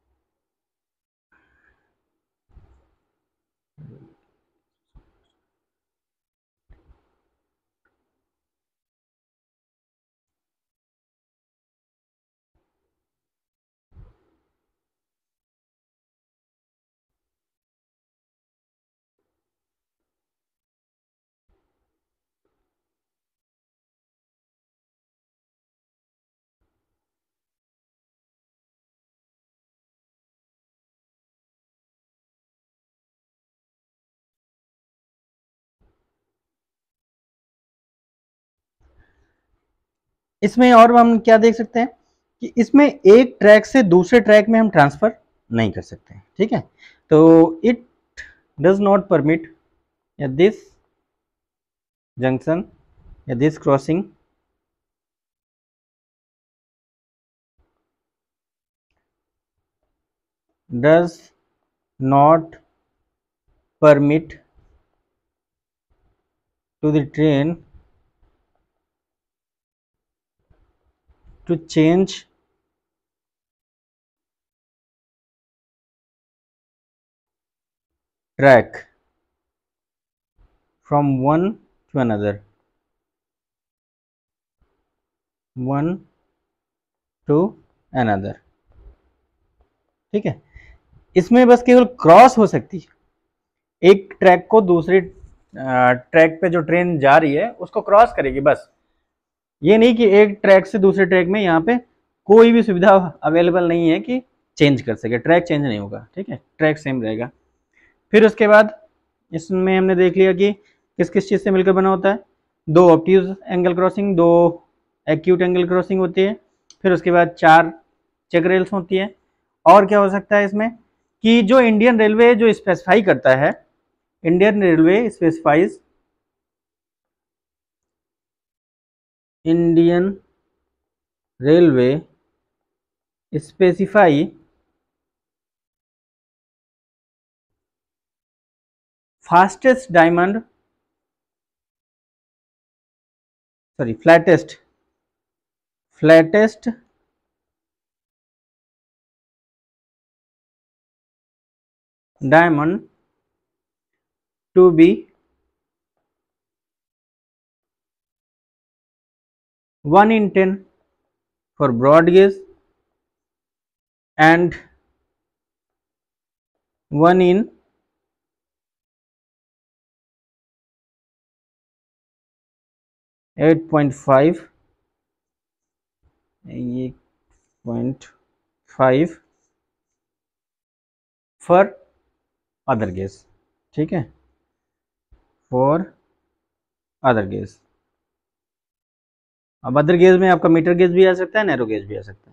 इसमें और हम क्या देख सकते हैं कि इसमें एक ट्रैक से दूसरे ट्रैक में हम ट्रांसफर नहीं कर सकते। ठीक है, तो इट डज नॉट परमिट या दिस जंक्शन या this crossing does not permit to the train to change track from one to another, one to another। ठीक है, इसमें बस केवल क्रॉस हो सकती है, एक ट्रैक को दूसरे ट्रैक पे जो ट्रेन जा रही है उसको क्रॉस करेगी बस। ये नहीं कि एक ट्रैक से दूसरे ट्रैक में यहाँ पे कोई भी सुविधा अवेलेबल नहीं है कि चेंज कर सके, ट्रैक चेंज नहीं होगा, ठीक है, ट्रैक सेम रहेगा। फिर उसके बाद इसमें हमने देख लिया कि किस किस चीज़ से मिलकर बना होता है, दो ऑब्ट्यूज एंगल क्रॉसिंग, दो एक्यूट एंगल क्रॉसिंग होती है, फिर उसके बाद चार चेक रेल्स होती है। और क्या हो सकता है इसमें कि जो इंडियन रेलवे जो स्पेसिफाई करता है, Indian railway specifies Indian railway specify fastest diamond sorry flattest flattest diamond to be one in ten for broad gauge and one in eight point five eight point five for other gauge, ठीक है, for other gauge। अब अदर गेज में आपका मीटर गेज भी आ सकता है, नैरो गेज भी आ सकता है।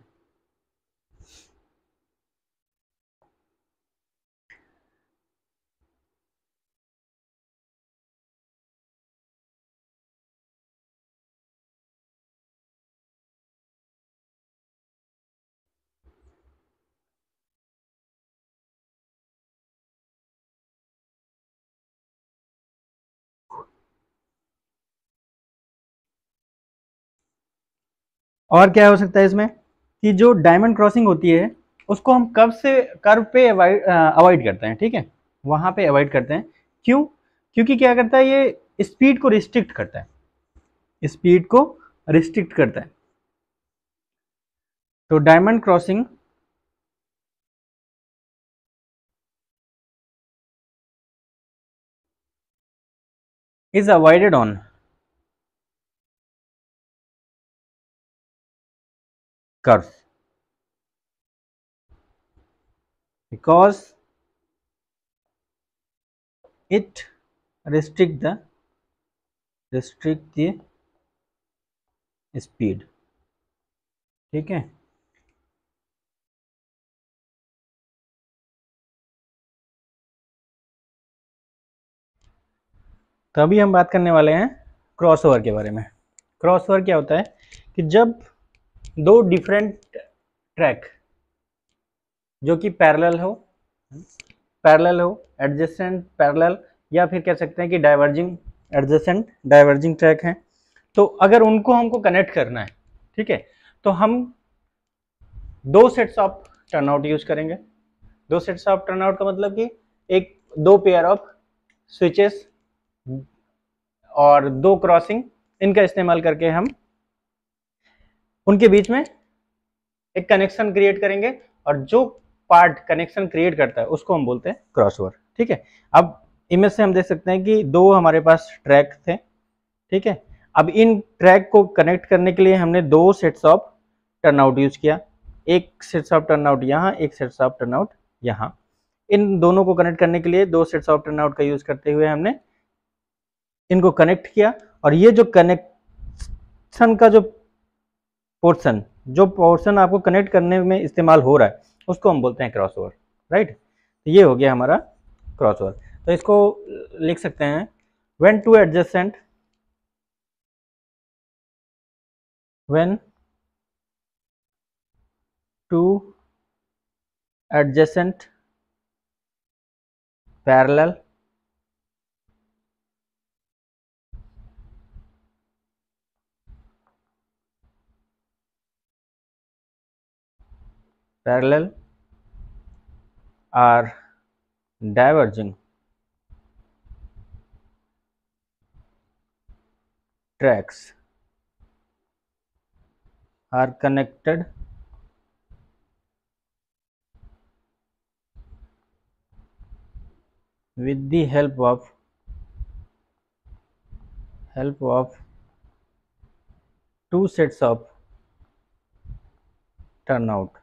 और क्या हो सकता है इसमें कि जो डायमंड क्रॉसिंग होती है उसको हम कब से कर्व पे अवॉइड करते हैं, ठीक है, वहां पे अवॉइड करते हैं। क्यों? क्योंकि क्या करता है, ये स्पीड को रिस्ट्रिक्ट करता है, स्पीड को रिस्ट्रिक्ट करता है। तो diamond crossing is avoided on curves because it restrict the restrict the speed, ठीक है। तो अभी हम बात करने वाले हैं क्रॉसओवर के बारे में। क्रॉसओवर क्या होता है कि जब दो डिफरेंट ट्रैक जो कि पैरेलल हो पैरेलल हो एडजेसेंट पैरेलल, या फिर कह सकते हैं कि डाइवर्जिंग एडजेसेंट डाइवर्जिंग ट्रैक हैं, तो अगर उनको हमको कनेक्ट करना है, ठीक है, तो हम दो सेट्स ऑफ टर्नआउट यूज करेंगे। दो सेट्स ऑफ टर्नआउट का मतलब कि एक दो पेयर ऑफ स्विचेस और दो क्रॉसिंग, इनका इस्तेमाल करके हम उनके बीच में एक कनेक्शन क्रिएट करेंगे, और जो पार्ट कनेक्शन क्रिएट करता है उसको हम बोलते हैं क्रॉसओवर, ठीक है। अब इमेज से हम देख सकते हैं कि दो हमारे पास ट्रैक थे, ठीक है। अब इन ट्रैक को कनेक्ट करने के लिए हमने दो सेट्स ऑफ टर्नआउट यूज किया, एक सेट्स ऑफ टर्नआउट यहाँ, एक सेट्स ऑफ टर्नआउट यहाँ। इन दोनों को कनेक्ट करने के लिए दो सेट्स ऑफ टर्नआउट का यूज करते हुए हमने इनको कनेक्ट किया, और ये जो कनेक्शन का जो पोर्शन जो पोर्शन आपको कनेक्ट करने में इस्तेमाल हो रहा है उसको हम बोलते हैं क्रॉसओवर, राइट। तो ये हो गया हमारा क्रॉसओवर। तो इसको लिख सकते हैं when two adjacent when two adjacent parallel parallel are diverging tracks are connected with the help of help of two sets of turnout,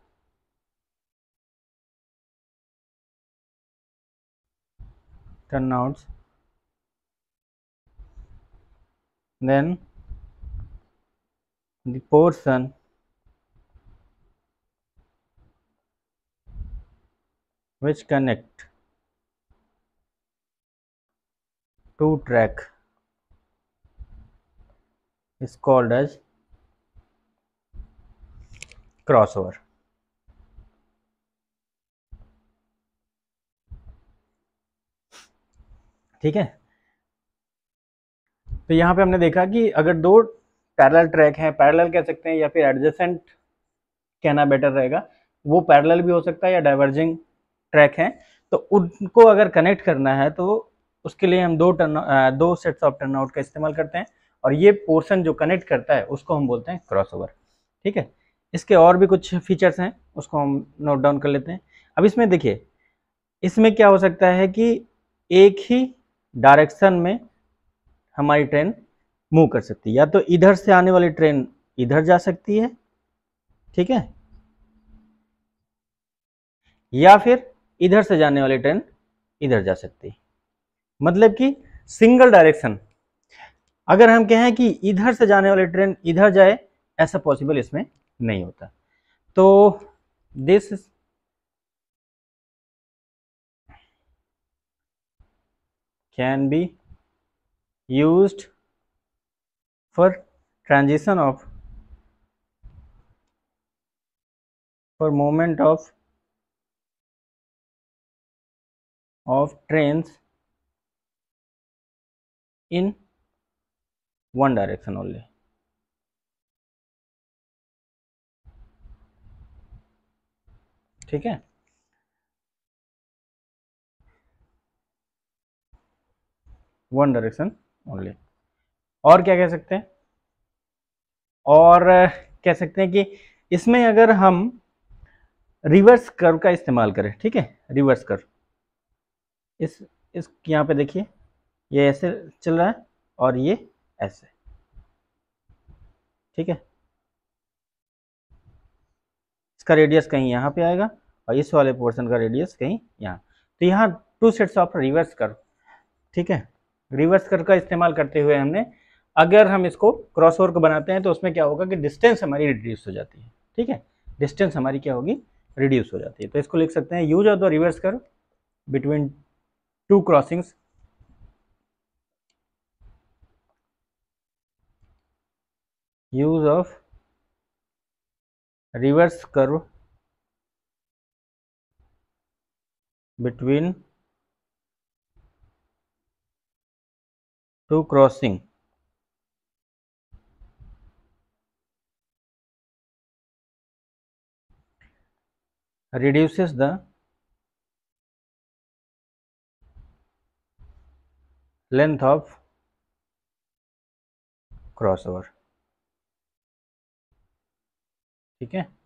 turnouts, then the portion which connect two track is called as crossover. ठीक है, तो यहाँ पे हमने देखा कि अगर दो पैरेलल ट्रैक हैं, पैरेलल कह सकते हैं या फिर एडजेसेंट कहना बेटर रहेगा, वो पैरेलल भी हो सकता है या डाइवर्जिंग ट्रैक हैं, तो उनको अगर कनेक्ट करना है तो उसके लिए हम दो टर्न दो सेट्स ऑफ टर्न आउट का इस्तेमाल करते हैं, और ये पोर्शन जो कनेक्ट करता है उसको हम बोलते हैं क्रॉसओवर। ठीक है, इसके और भी कुछ फीचर्स हैं, उसको हम नोट डाउन कर लेते हैं। अब इसमें देखिए, इसमें क्या हो सकता है कि एक ही डायरेक्शन में हमारी ट्रेन मूव कर सकती है, या तो इधर से आने वाली ट्रेन इधर जा सकती है, ठीक है, या फिर इधर से जाने वाली ट्रेन इधर जा सकती है। मतलब कि सिंगल डायरेक्शन, अगर हम कहें कि इधर से जाने वाली ट्रेन इधर जाए, ऐसा पॉसिबल इसमें नहीं होता। तो this can be used for transition of for movement of of trains in one direction only. ठीक है, वन डायरेक्शन ओनली। और क्या कह सकते हैं, और कह सकते हैं कि इसमें अगर हम रिवर्स कर्व का इस्तेमाल करें, ठीक है, रिवर्स कर्व, इस इस यहाँ पे देखिए, ये ऐसे चल रहा है और ये ऐसे, ठीक है, इसका रेडियस कहीं यहाँ पे आएगा और इस वाले पोर्शन का रेडियस कहीं यहाँ, तो यहाँ two sets of reverse curve. ठीक है, रिवर्स कर्व का इस्तेमाल करते हुए हमने, अगर हम इसको क्रॉसओवर को बनाते हैं तो उसमें क्या होगा कि डिस्टेंस हमारी रिड्यूस हो जाती है। ठीक है, डिस्टेंस हमारी क्या होगी, रिड्यूस हो जाती है। तो इसको लिख सकते हैं, use of the reverse curve between two crossings use of reverse curve between two crossing reduces the length of crossover। ठीक है,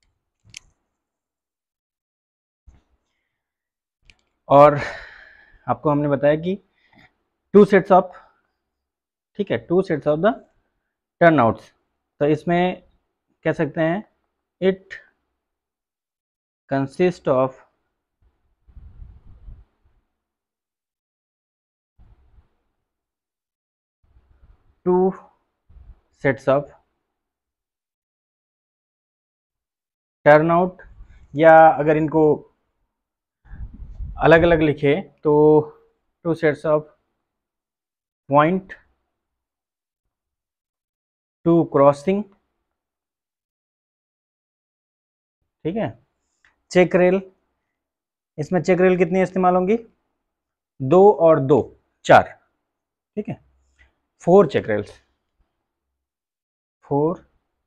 और आपको हमने बताया कि टू सेट्स ऑफ, ठीक है, two sets of the turnouts, तो इसमें कह सकते हैं it consist of two sets of turnout, या अगर इनको अलग अलग लिखे तो two sets of point two crossing. ठीक है, चेक रेल, इसमें चेक रेल कितनी इस्तेमाल होंगी, दो और दो चार। ठीक है, four check rails, four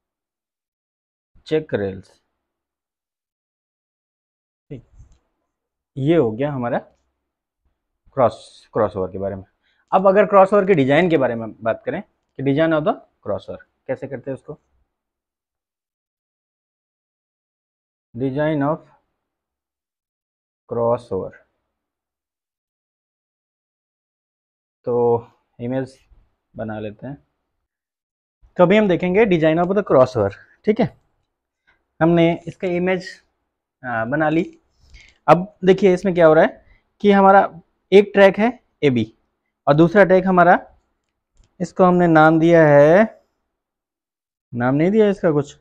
check rails. ठीक, ये हो गया हमारा क्रॉस क्रॉसओवर के बारे में। अब अगर क्रॉसओवर के डिजाइन के बारे में बात करें कि डिजाइन ऑफ द क्रॉसओवर कैसे करते हैं उसको, डिजाइन ऑफ क्रॉसओवर, तो इमेज बना लेते हैं। तो अभी हम देखेंगे डिजाइन ऑफ द क्रॉसओवर। ठीक है, हमने इसका इमेज बना ली। अब देखिए इसमें क्या हो रहा है कि हमारा एक ट्रैक है ए बी और दूसरा ट्रैक हमारा, इसको हमने नाम दिया है, नाम नहीं दिया इसका कुछ,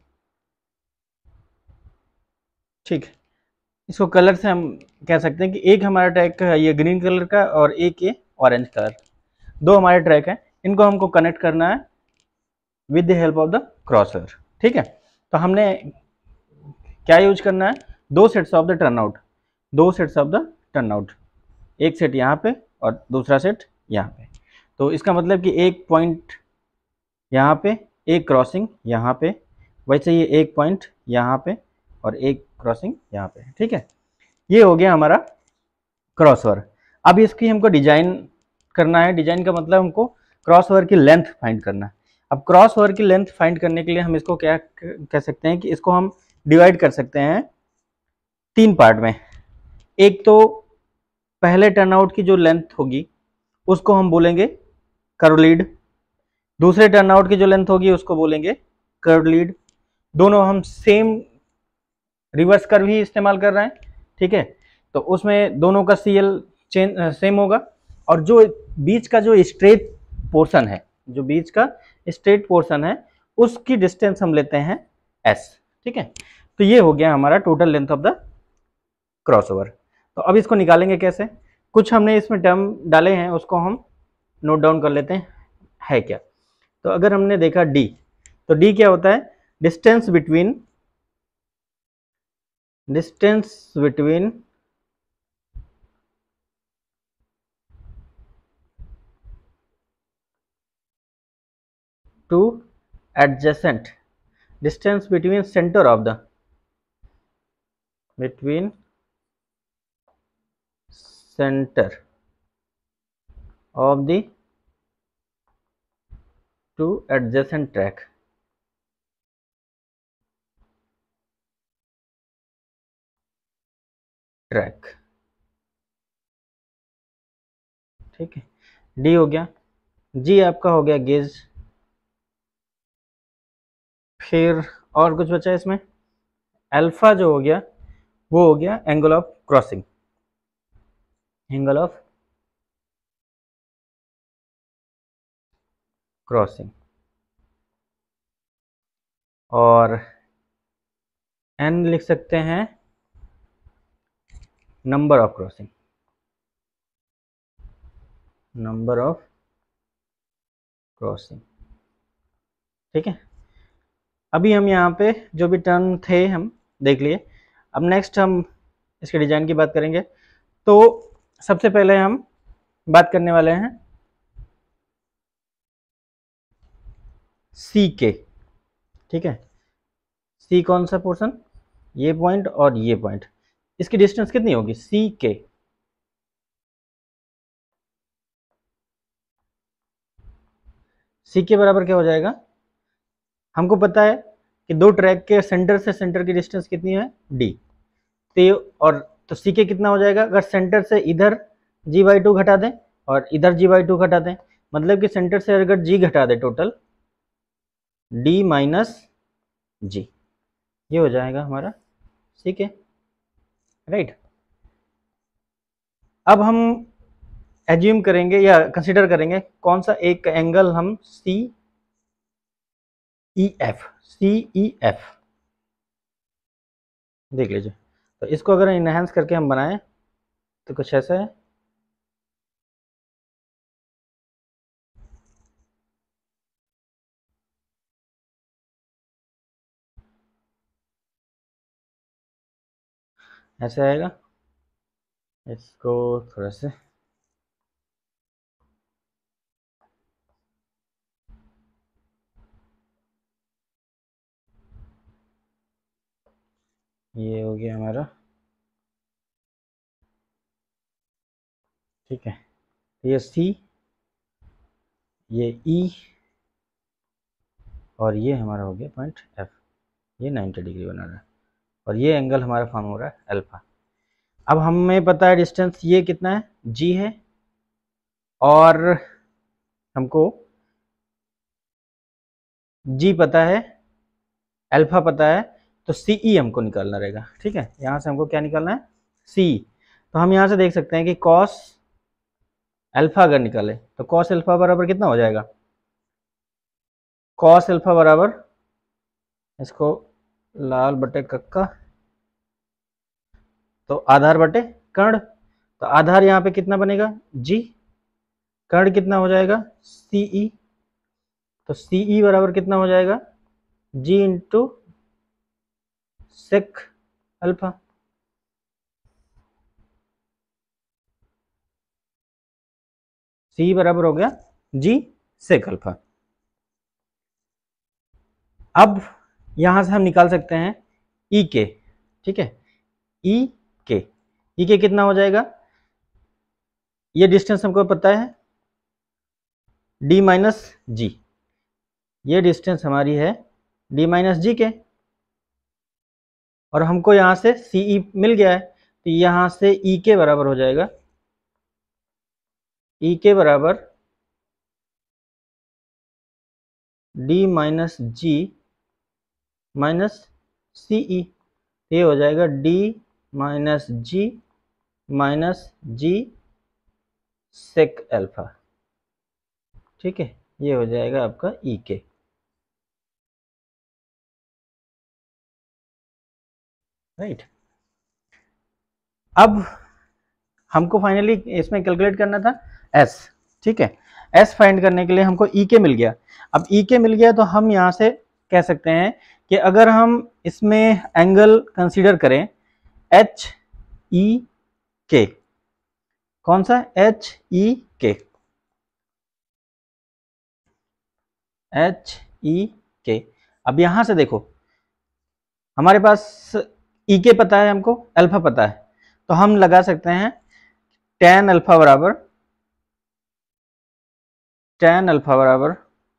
ठीक, इसको कलर से हम कह सकते हैं कि एक हमारा ट्रैक है ये ग्रीन कलर का और एक ये ऑरेंज कलर, दो हमारे ट्रैक हैं, इनको हमको कनेक्ट करना है with the help of the crosser. ठीक है, तो हमने क्या यूज करना है, दो सेट्स ऑफ द टर्नआउट, दो सेट्स ऑफ द टर्नआउट, एक सेट यहाँ पे और दूसरा सेट यहाँ पे। तो इसका मतलब कि एक पॉइंट यहाँ पे, एक क्रॉसिंग यहाँ पे, वैसे ये एक पॉइंट यहाँ पे और एक क्रॉसिंग यहाँ पे। ठीक है, ये हो गया हमारा क्रॉसओवर। अब इसकी हमको डिजाइन करना है, डिजाइन का मतलब हमको क्रॉसओवर की लेंथ फाइंड करना है। अब क्रॉसओवर की लेंथ फाइंड करने के लिए हम इसको क्या कह सकते हैं कि इसको हम डिवाइड कर सकते हैं तीन पार्ट में। एक तो पहले टर्नआउट की जो लेंथ होगी उसको हम बोलेंगे कर्व लीड, दूसरे टर्नआउट की जो लेंथ होगी उसको बोलेंगे कर्व लीड। दोनों हम सेम रिवर्स कर्व ही इस्तेमाल कर रहे हैं। ठीक है, तो उसमें दोनों का सी एल चेंज सेम होगा और जो बीच का जो स्ट्रेट पोर्शन है, जो बीच का स्ट्रेट पोर्शन है उसकी डिस्टेंस हम लेते हैं एस। ठीक है, तो ये हो गया हमारा total length of the crossover. तो अब इसको निकालेंगे कैसे, कुछ हमने इसमें टर्म डाले हैं उसको हम नोट डाउन कर लेते हैं है क्या। तो अगर हमने देखा डी, तो डी क्या होता है, distance between distance between two adjacent, distance between centre of the between centre of the two adjacent track. Track ठीक है, डी हो गया। जी आपका हो गया गेज। फिर और कुछ बचा इसमें, अल्फा जो हो गया वो हो गया angle of crossing, angle of crossing. और एन लिख सकते हैं number of crossing, number of crossing. ठीक है, अभी हम यहाँ पे जो भी टर्न थे हम देख लिए। अब नेक्स्ट हम इसके डिजाइन की बात करेंगे। तो सबसे पहले हम बात करने वाले हैं सी के। ठीक है, सी कौन सा पोर्शन, ये पॉइंट और ये पॉइंट, इसकी डिस्टेंस कितनी होगी सी के, सी के बराबर क्या हो जाएगा, हमको पता है कि दो ट्रैक के सेंटर से सेंटर की डिस्टेंस कितनी है डी, तो और तो सी के कितना हो जाएगा, अगर सेंटर से इधर जी बाई टू घटा दें और इधर जी बाई टू घटा दें, मतलब कि सेंटर से अगर जी घटा दें टोटल डी माइनस जी, ये हो जाएगा हमारा सी के। राइट, अब हम एज्यूम करेंगे या कंसिडर करेंगे कौन सा एक एंगल हम सी ई एफ, सी ई एफ देख लीजिए। तो इसको अगर इनहेंस करके हम बनाएं तो कुछ ऐसा है, ऐसे आएगा। इसको थोड़ा से ये हो गया हमारा। ठीक है, ये सी, ये ई और ये हमारा हो गया पॉइंट एफ, ये नाइन्टी डिग्री बना रहा है और ये एंगल हमारा फॉर्म हो रहा है अल्फा। अब हमें पता है डिस्टेंस ये कितना है जी है और हमको जी पता है, अल्फा पता है, तो सी ई हमको निकालना रहेगा। ठीक है, यहाँ से हमको क्या निकालना है, सी। तो हम यहाँ से देख सकते हैं कि कॉस अल्फा अगर निकाले तो कॉस अल्फा बराबर कितना हो जाएगा, कॉस अल्फा बराबर, इसको लाल बटे कक्का, तो आधार बटे कर्ण, तो आधार यहाँ पे कितना बनेगा जी, कर्ण कितना हो जाएगा सीई, तो सीई बराबर कितना हो जाएगा जी इंटू सेक अल्फा। सी बराबर हो गया जी सेक अल्फा। अब यहां से हम निकाल सकते हैं ई के। ठीक है, ई के, ई के कितना हो जाएगा, ये डिस्टेंस हमको पता है डी माइनस जी, ये डिस्टेंस हमारी है डी माइनस जी के, और हमको यहां से सीई मिल गया है, तो यहां से ई के बराबर हो जाएगा, ई के बराबर D minus G minus CE, ये हो जाएगा D minus G minus G sec alpha. ठीक है, ये हो जाएगा आपका ई के। राइट, अब हमको फाइनली इसमें कैलकुलेट करना था एस। ठीक है, एस फाइंड करने के लिए हमको ई के मिल गया। अब ई के मिल गया तो हम यहाँ से कह सकते हैं कि अगर हम इसमें एंगल कंसीडर करें एच ई के, कौन सा एच ई के, एच ई के। अब यहां से देखो हमारे पास ई के पता है, हमको अल्फा पता है, तो हम लगा सकते हैं टेन अल्फा बराबर, टेन अल्फा बराबर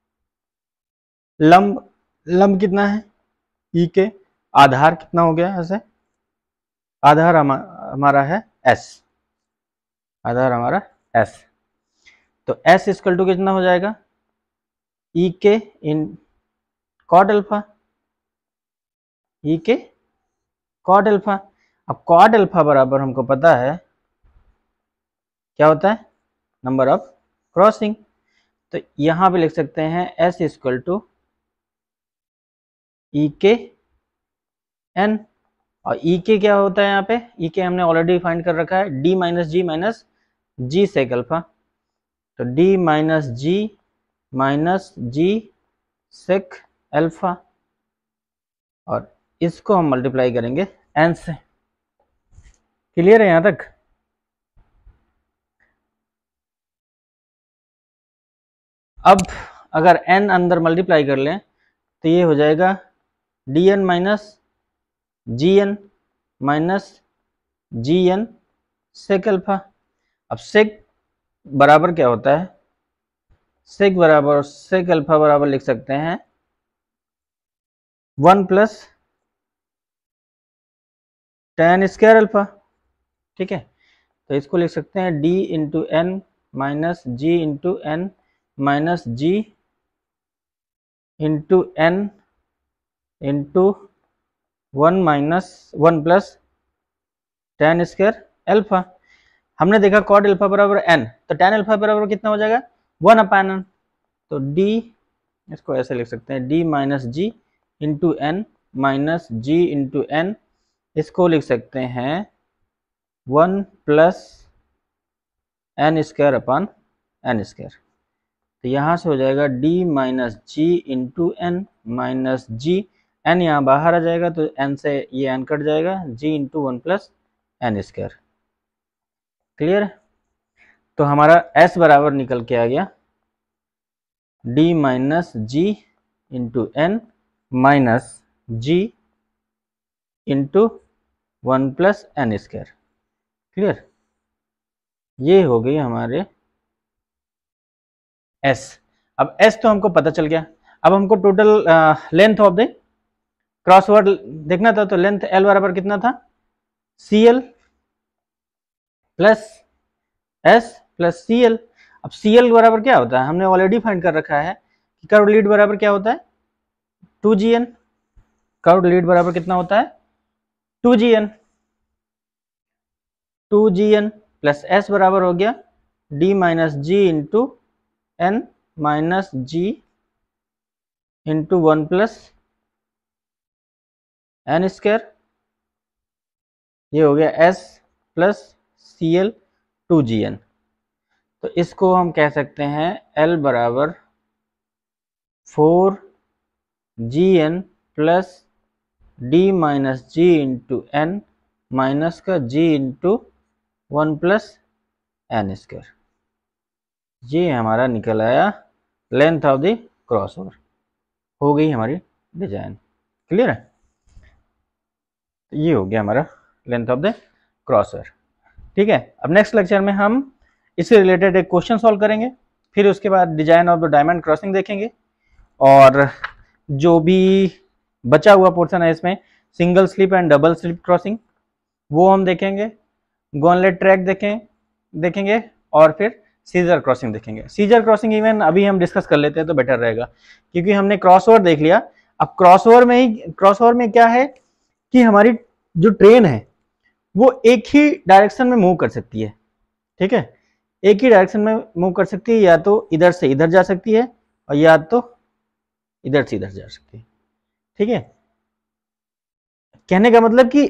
लंब, लंब कितना है ई के, आधार कितना हो गया ऐसे, आधार हमारा है एस, आधार हमारा एस, तो एस इक्वल टू कितना हो जाएगा ई के इन कॉट अल्फा, ई के कॉट अल्फा। अब कॉट अल्फा बराबर हमको पता है क्या होता है, नंबर ऑफ क्रॉसिंग, तो यहां पे लिख सकते हैं एस इक्वल टू ई के एन, और ई के क्या होता है यहाँ पे, ई के हमने ऑलरेडी फाइंड कर रखा है D minus G minus G sec alpha, तो D minus G minus G sec alpha, और इसको हम मल्टीप्लाई करेंगे एन से। क्लियर है यहां तक? अब अगर n अंदर मल्टीप्लाई कर लें तो ये हो जाएगा D N minus G N minus G N sec alpha. अब सेक बराबर क्या होता है, सेक बराबर सेक अल्फा बराबर लिख सकते हैं one plus tan square alpha. ठीक है, तो इसको लिख सकते हैं D into N minus G into N minus G into N into one minus one plus tan square alpha. हमने देखा कॉट अल्फा बराबर एन, तो टेन अल्फा बराबर कितना हो जाएगा वन अपान एन, तो डी, इसको ऐसे लिख सकते हैं D minus G into N minus G into N, इसको लिख सकते हैं one plus N square upon N square, तो यहाँ से हो जाएगा D minus G into N minus G, N यहाँ बाहर आ जाएगा तो एन से ये एन कट जाएगा, G into one plus N square. Clear है? तो हमारा एस बराबर निकल के आ गया D minus G into N minus G into one plus N square. Clear? ये हो गई हमारे एस। अब एस तो हमको पता चल गया, अब हमको total length of the crossword देखना था, तो लेंथ एल बराबर कितना था C L plus S plus C L. अब सी एल बराबर क्या होता है, हमने ऑलरेडी फाइंड कर रखा है कि कर्व लीड बराबर क्या होता है two G N, curved lead बराबर कितना होता है, two G N, two G N plus S बराबर हो गया D minus G into N minus G into one plus N square, ये हो गया S plus C L two G N. तो इसको हम कह सकते हैं एल बराबर four G N plus D minus G into N minus का G into one plus N square. ये हमारा निकल आया length of the crossover. हो गई हमारी डिजाइन, क्लियर है। ये हो गया हमारा length of the crossover, ठीक है। अब नेक्स्ट लेक्चर में हम इससे रिलेटेड एक क्वेश्चन सॉल्व करेंगे, फिर उसके बाद design of the diamond crossing देखेंगे, और जो भी बचा हुआ पोर्शन है इसमें single slip and double slip crossing वो हम देखेंगे, गॉनलेट ट्रैक देखें देखेंगे और फिर सीजर क्रॉसिंग देखेंगे। सीजर क्रॉसिंग इवन अभी हम डिस्कस कर लेते हैं तो बेटर रहेगा, क्योंकि हमने क्रॉसओवर देख लिया। अब क्रॉसओवर में ही क्रॉसओवर में क्या है कि हमारी जो ट्रेन है वो एक ही डायरेक्शन में मूव कर सकती है, ठीक है, एक ही डायरेक्शन में मूव कर सकती है, या तो इधर से इधर जा सकती है और या तो इधर से इधर जा सकती है, ठीक है। कहने का मतलब कि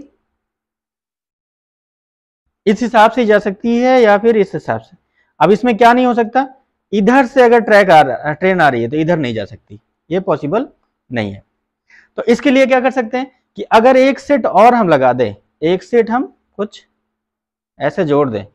इस हिसाब से जा सकती है या फिर इस हिसाब से। अब इसमें क्या नहीं हो सकता, इधर से अगर ट्रैक आ रहा ट्रेन आ रही है तो इधर नहीं जा सकती, ये पॉसिबल नहीं है। तो इसके लिए क्या कर सकते हैं कि अगर एक सेट और हम लगा दें, एक सेट हम कुछ ऐसे जोड़ दें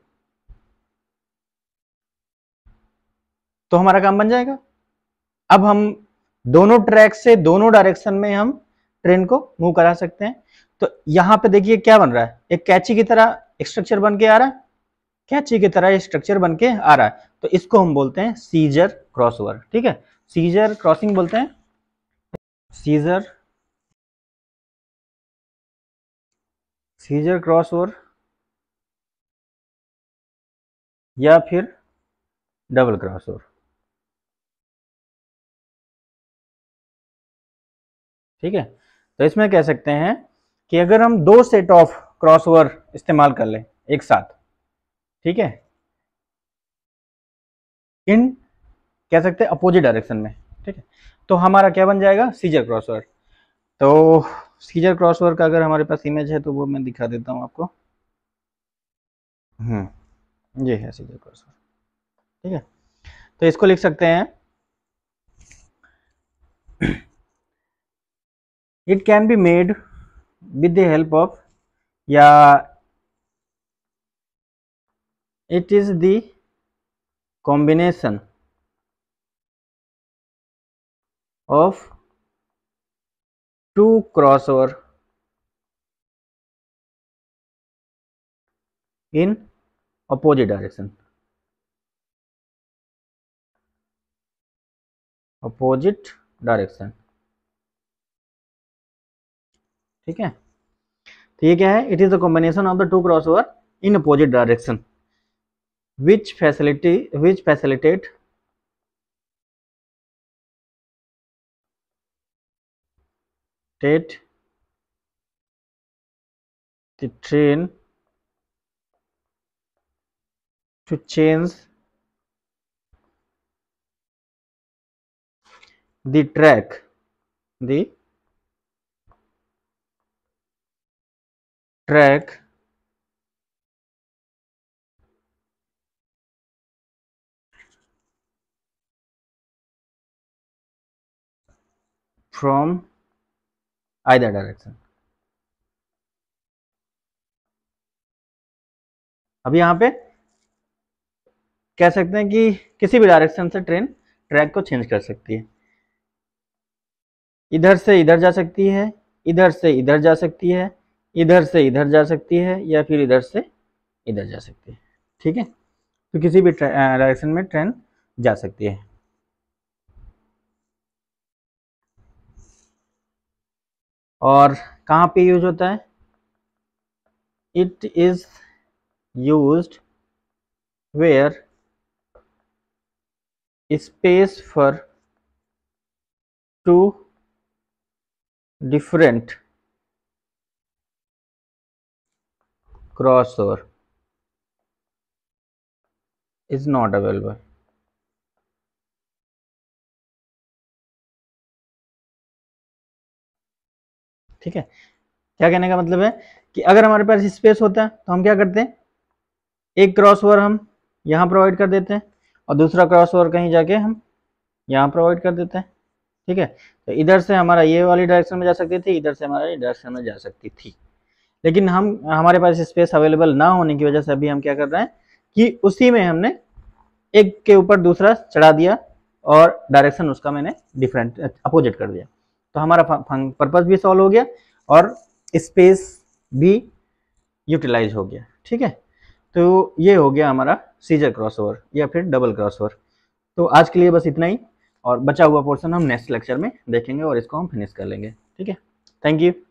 तो हमारा काम बन जाएगा। अब हम दोनों ट्रैक से दोनों डायरेक्शन में हम ट्रेन को मूव करा सकते हैं। तो यहां पे देखिए क्या बन रहा है, एक कैची की तरह स्ट्रक्चर बन के आ रहा है, कैची की तरह स्ट्रक्चर बन के आ रहा है, तो इसको हम बोलते हैं सीजर क्रॉसओवर, ठीक है, सीजर क्रॉसिंग बोलते हैं, सीजर सीजर क्रॉसओवर या फिर डबल क्रॉसओवर, ठीक है। तो इसमें कह सकते हैं कि अगर हम दो सेट ऑफ क्रॉसओवर इस्तेमाल कर लें एक साथ, ठीक है, इन कह सकते हैं अपोजिट डायरेक्शन में, ठीक है, तो हमारा क्या बन जाएगा, सीजर क्रॉसओवर। तो सीजर क्रॉसओवर का अगर हमारे पास इमेज है तो वो मैं दिखा देता हूं आपको। हम्म ये है सीजर क्रॉसओवर, ठीक है। तो इसको लिख सकते हैं, it can be made with the help of, या it is the combination of two crossover in opposite direction, opposite direction, ठीक है। तो ये क्या है, it is the combination of the two crossover in opposite direction which facility which facilitate state the train to change the track the track from either direction। अब यहाँ पे कह सकते हैं कि किसी भी डायरेक्शन से ट्रेन ट्रैक को चेंज कर सकती है, इधर से इधर जा सकती है, इधर से इधर जा सकती है, इधर से इधर जा सकती है, या फिर इधर से इधर जा सकती है, ठीक है। तो किसी भी डायरेक्शन में ट्रेन जा सकती है। और कहाँ पे यूज होता है, it is used where space for two different crossover is not available. ठीक है, क्या कहने का मतलब है कि अगर हमारे पास स्पेस होता है तो हम क्या करते हैं, एक क्रॉसओवर हम यहाँ प्रोवाइड कर देते हैं और दूसरा क्रॉसओवर कहीं जाके हम यहाँ प्रोवाइड कर देते हैं। ठीक है, तो इधर से हमारा ये वाली डायरेक्शन में जा सकती थी, इधर से हमारा ये डायरेक्शन में जा सकती थी, लेकिन हम हमारे पास स्पेस अवेलेबल ना होने की वजह से अभी हम क्या कर रहे हैं कि उसी में हमने एक के ऊपर दूसरा चढ़ा दिया और डायरेक्शन उसका मैंने डिफरेंट अपोजिट कर दिया, तो हमारा पर्पस भी सॉल्व हो गया और स्पेस भी यूटिलाइज हो गया। ठीक है, तो ये हो गया हमारा सीजर क्रॉसओवर या फिर डबल क्रॉसओवर। तो आज के लिए बस इतना ही, और बचा हुआ पोर्शन हम नेक्स्ट लेक्चर में देखेंगे और इसको हम फिनिश कर लेंगे। ठीक है, थैंक यू।